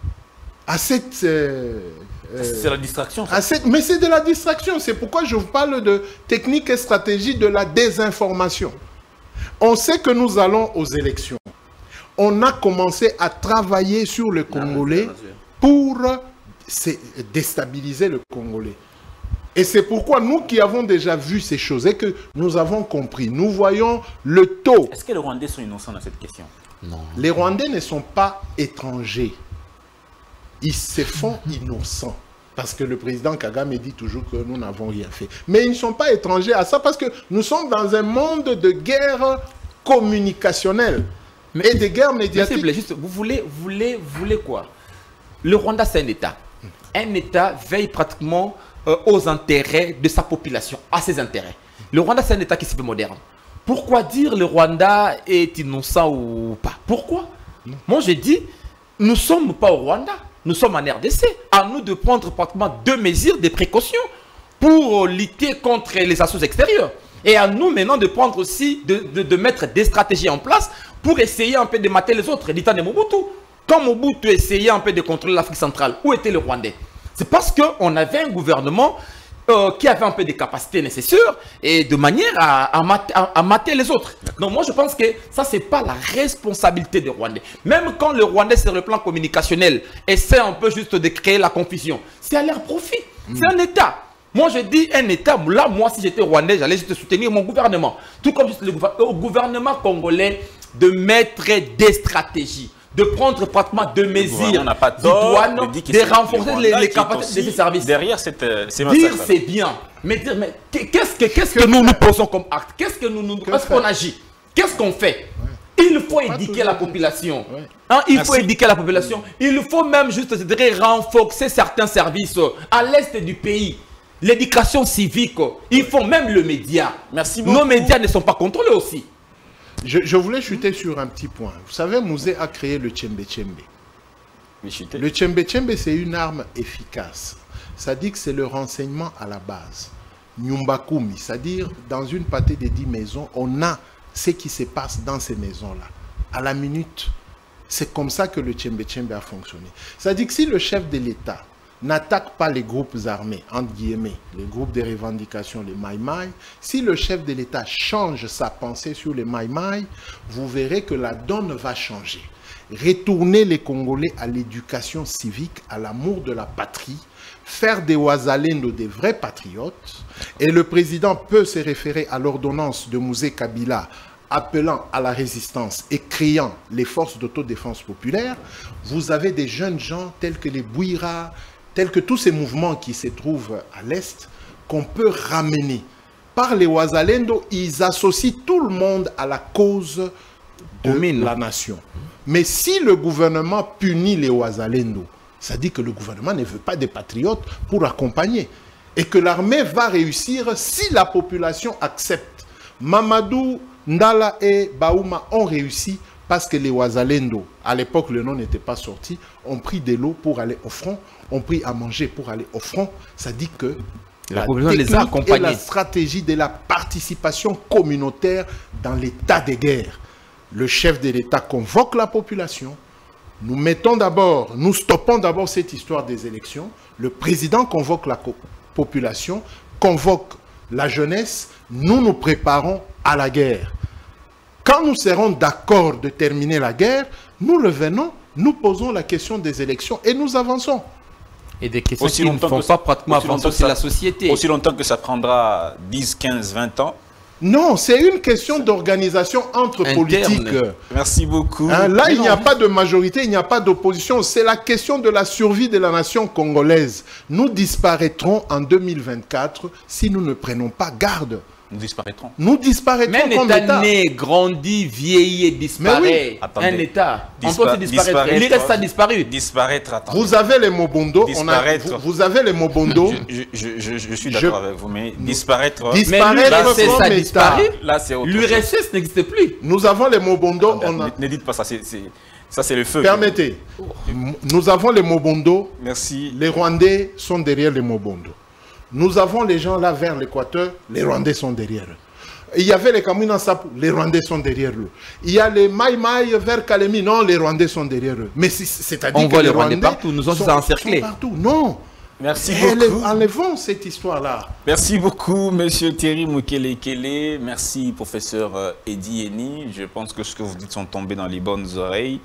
à cette... Euh, euh, c'est la distraction. À cette, mais c'est de la distraction. C'est pourquoi je vous parle de technique et stratégie de la désinformation. On sait que nous allons aux élections. On a commencé à travailler sur le Congolais pour déstabiliser le Congolais. Et c'est pourquoi nous qui avons déjà vu ces choses et que nous avons compris, nous voyons le taux. Est-ce que les Rwandais sont innocents dans cette question? Non. Les Rwandais ne sont pas étrangers. Ils se font innocents. Parce que le président Kagame dit toujours que nous n'avons rien fait. Mais ils ne sont pas étrangers à ça parce que nous sommes dans un monde de guerre communicationnelle mais, et de guerre médiatique. Mais juste, vous voulez, vous voulez, vous voulez quoi? Le Rwanda, c'est un État. Un État veille pratiquement euh, aux intérêts de sa population, à ses intérêts. Le Rwanda, c'est un État qui se veut moderne. Pourquoi dire le Rwanda est innocent ou pas? Pourquoi? Non. Moi, je dis, nous ne sommes pas au Rwanda. Nous sommes en R D C. À nous de prendre pratiquement deux mesures, des précautions pour lutter contre les assauts extérieurs. Et à nous maintenant de prendre aussi, de, de, de mettre des stratégies en place pour essayer un peu de mater les autres. L'État de Mobutu. Quand Mobutu essayait un peu de contrôler l'Afrique centrale, où était le Rwandais? C'est parce qu'on avait un gouvernement euh, qui avait un peu des capacités nécessaires et de manière à, à, mater, à, à mater les autres. Donc moi je pense que ça c'est pas la responsabilité des Rwandais. Même quand le Rwandais sur le plan communicationnel essaie un peu juste de créer la confusion, c'est à leur profit. Mmh. C'est un État. Moi je dis un État, là moi si j'étais Rwandais, j'allais juste soutenir mon gouvernement. Tout comme juste le gouvernement, au gouvernement congolais de mettre des stratégies, de prendre pratiquement deux mesures, n'a pas tort, de, de, de renforcer les, les capacités de ces services. Derrière cette, ces dire c'est bien, mais dire mais qu'est-ce que qu'est-ce que, que nous nous posons comme acte? Qu'est-ce que nous nous qu'est-ce qu'on agit? Qu'est-ce qu'on fait? Ouais. Il faut pas éduquer la population. Ouais. Hein, il Merci. faut éduquer la population. Il faut même juste renforcer certains services à l'est du pays. L'éducation civique, il faut même le média. Merci beaucoup. Nos médias ne sont pas contrôlés aussi. Je, je voulais chuter sur un petit point. Vous savez, Mouzé a créé le Tchembe Tchembe. Le Tchembe Tchembe, c'est une arme efficace. Ça dit que c'est le renseignement à la base. Nyumbakumi, c'est-à-dire dans une pâtée de dix maisons, on a ce qui se passe dans ces maisons-là. À la minute, c'est comme ça que le Tchembe Tchembe a fonctionné. Ça dit que si le chef de l'État n'attaque pas les groupes armés, entre guillemets, les groupes de revendication, les Maïmaï, si le chef de l'État change sa pensée sur les Maïmaï, vous verrez que la donne va changer. Retourner les Congolais à l'éducation civique, à l'amour de la patrie, faire des Ouazalendo des vrais patriotes, et le président peut se référer à l'ordonnance de Mouzé Kabila appelant à la résistance et créant les forces d'autodéfense populaire, vous avez des jeunes gens tels que les Bouira, tels que tous ces mouvements qui se trouvent à l'Est, qu'on peut ramener. Par les Wazalendo, ils associent tout le monde à la cause de la nation. Mais si le gouvernement punit les Wazalendo, ça dit que le gouvernement ne veut pas des patriotes pour accompagner. Et que l'armée va réussir si la population accepte. Mamadou, Ndala et Baouma ont réussi parce que les Wazalendo, à l'époque le nom n'était pas sorti, ont pris de l'eau pour aller au front, ont pris à manger pour aller au front. Ça dit que la, la technique les a accompagnés. Et la stratégie de la participation communautaire dans l'état de guerre. Le chef de l'État convoque la population. Nous mettons d'abord, nous stoppons d'abord cette histoire des élections. Le président convoque la population, convoque la jeunesse. Nous nous préparons à la guerre. Quand nous serons d'accord de terminer la guerre, nous revenons, nous posons la question des élections et nous avançons. Et des questions aussi qui ne font pas pratiquement avancer ça, la société. Aussi longtemps que ça prendra dix, quinze, vingt ans. Non, c'est une question d'organisation entre interne. Politiques. Merci beaucoup. Hein, là, Mais il n'y a pas de majorité, il n'y a pas d'opposition. C'est la question de la survie de la nation congolaise. Nous disparaîtrons en deux mille vingt-quatre si nous ne prenons pas garde. Nous disparaîtrons. Nous disparaîtrons Mais un État né, grandi, vieilli et disparaît. Oui. Un État. Dispa on peut se disparaître. disparaître. Il reste à disparu. Disparaître, attendez. Vous avez les Mobondo. On a, vous, vous avez les Mobondo. je, je, je, je suis d'accord avec vous, mais disparaître. Disparaître, c'est ça disparu. Là, c'est autre chose. L'U R S S n'existe plus. Nous avons les Mobondo. On a... Ne dites pas ça, c'est... Ça, c'est le feu. Permettez. Nous avons les Mobondo. Merci. Les Rwandais sont derrière les Mobondo. Nous avons les gens là vers l'équateur, les Rwandais sont derrière eux. Il y avait les Kamina Sapou, les Rwandais sont derrière eux. Il y a les Maï Maï vers Kalemi, non, les Rwandais sont derrière eux. Mais c'est-à-dire que on voit les les Rwandais, Rwandais partout, nous sommes encerclés. Partout, non. Merci Et beaucoup. Enlevons cette histoire-là. Merci beaucoup, Monsieur Thierry Mukele-Kele. Merci, professeur Eddy Eni. Je pense que ce que vous dites sont tombés dans les bonnes oreilles.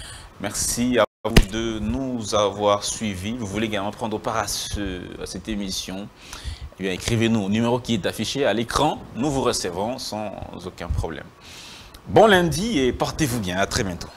Merci à vous de nous avoir suivis. Vous voulez également prendre part à, ce, à cette émission, eh bien, écrivez-nous au numéro qui est affiché à l'écran. Nous vous recevrons sans aucun problème. Bon lundi et portez-vous bien. À très bientôt.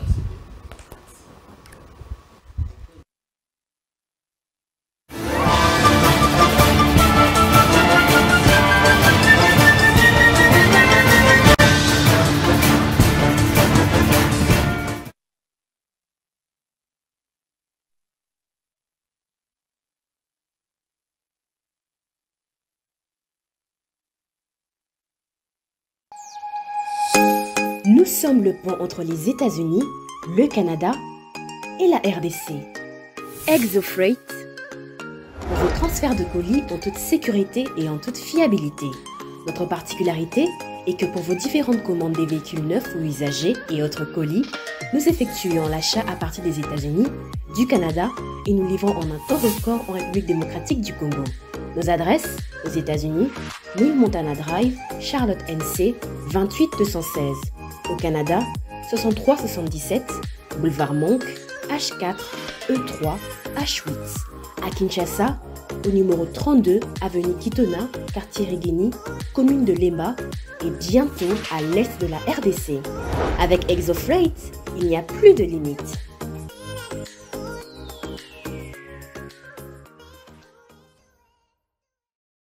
Nous sommes le pont entre les États-Unis, le Canada et la R D C. ExoFreight, pour vos transferts de colis en toute sécurité et en toute fiabilité. Notre particularité est que pour vos différentes commandes des véhicules neufs ou usagés et autres colis, nous effectuons l'achat à partir des États-Unis, du Canada et nous livrons en un temps record en République démocratique du Congo. Nos adresses aux États-Unis, New Montana Drive, Charlotte N C, vingt-huit deux cent seize. Au Canada, soixante-trois soixante-dix-sept, boulevard Monk, H quatre, E trois, H huit. À Kinshasa, au numéro trente-deux, avenue Kitona, quartier Rigini, commune de Lemba, et bientôt à l'est de la R D C. Avec ExoFreight, il n'y a plus de limite.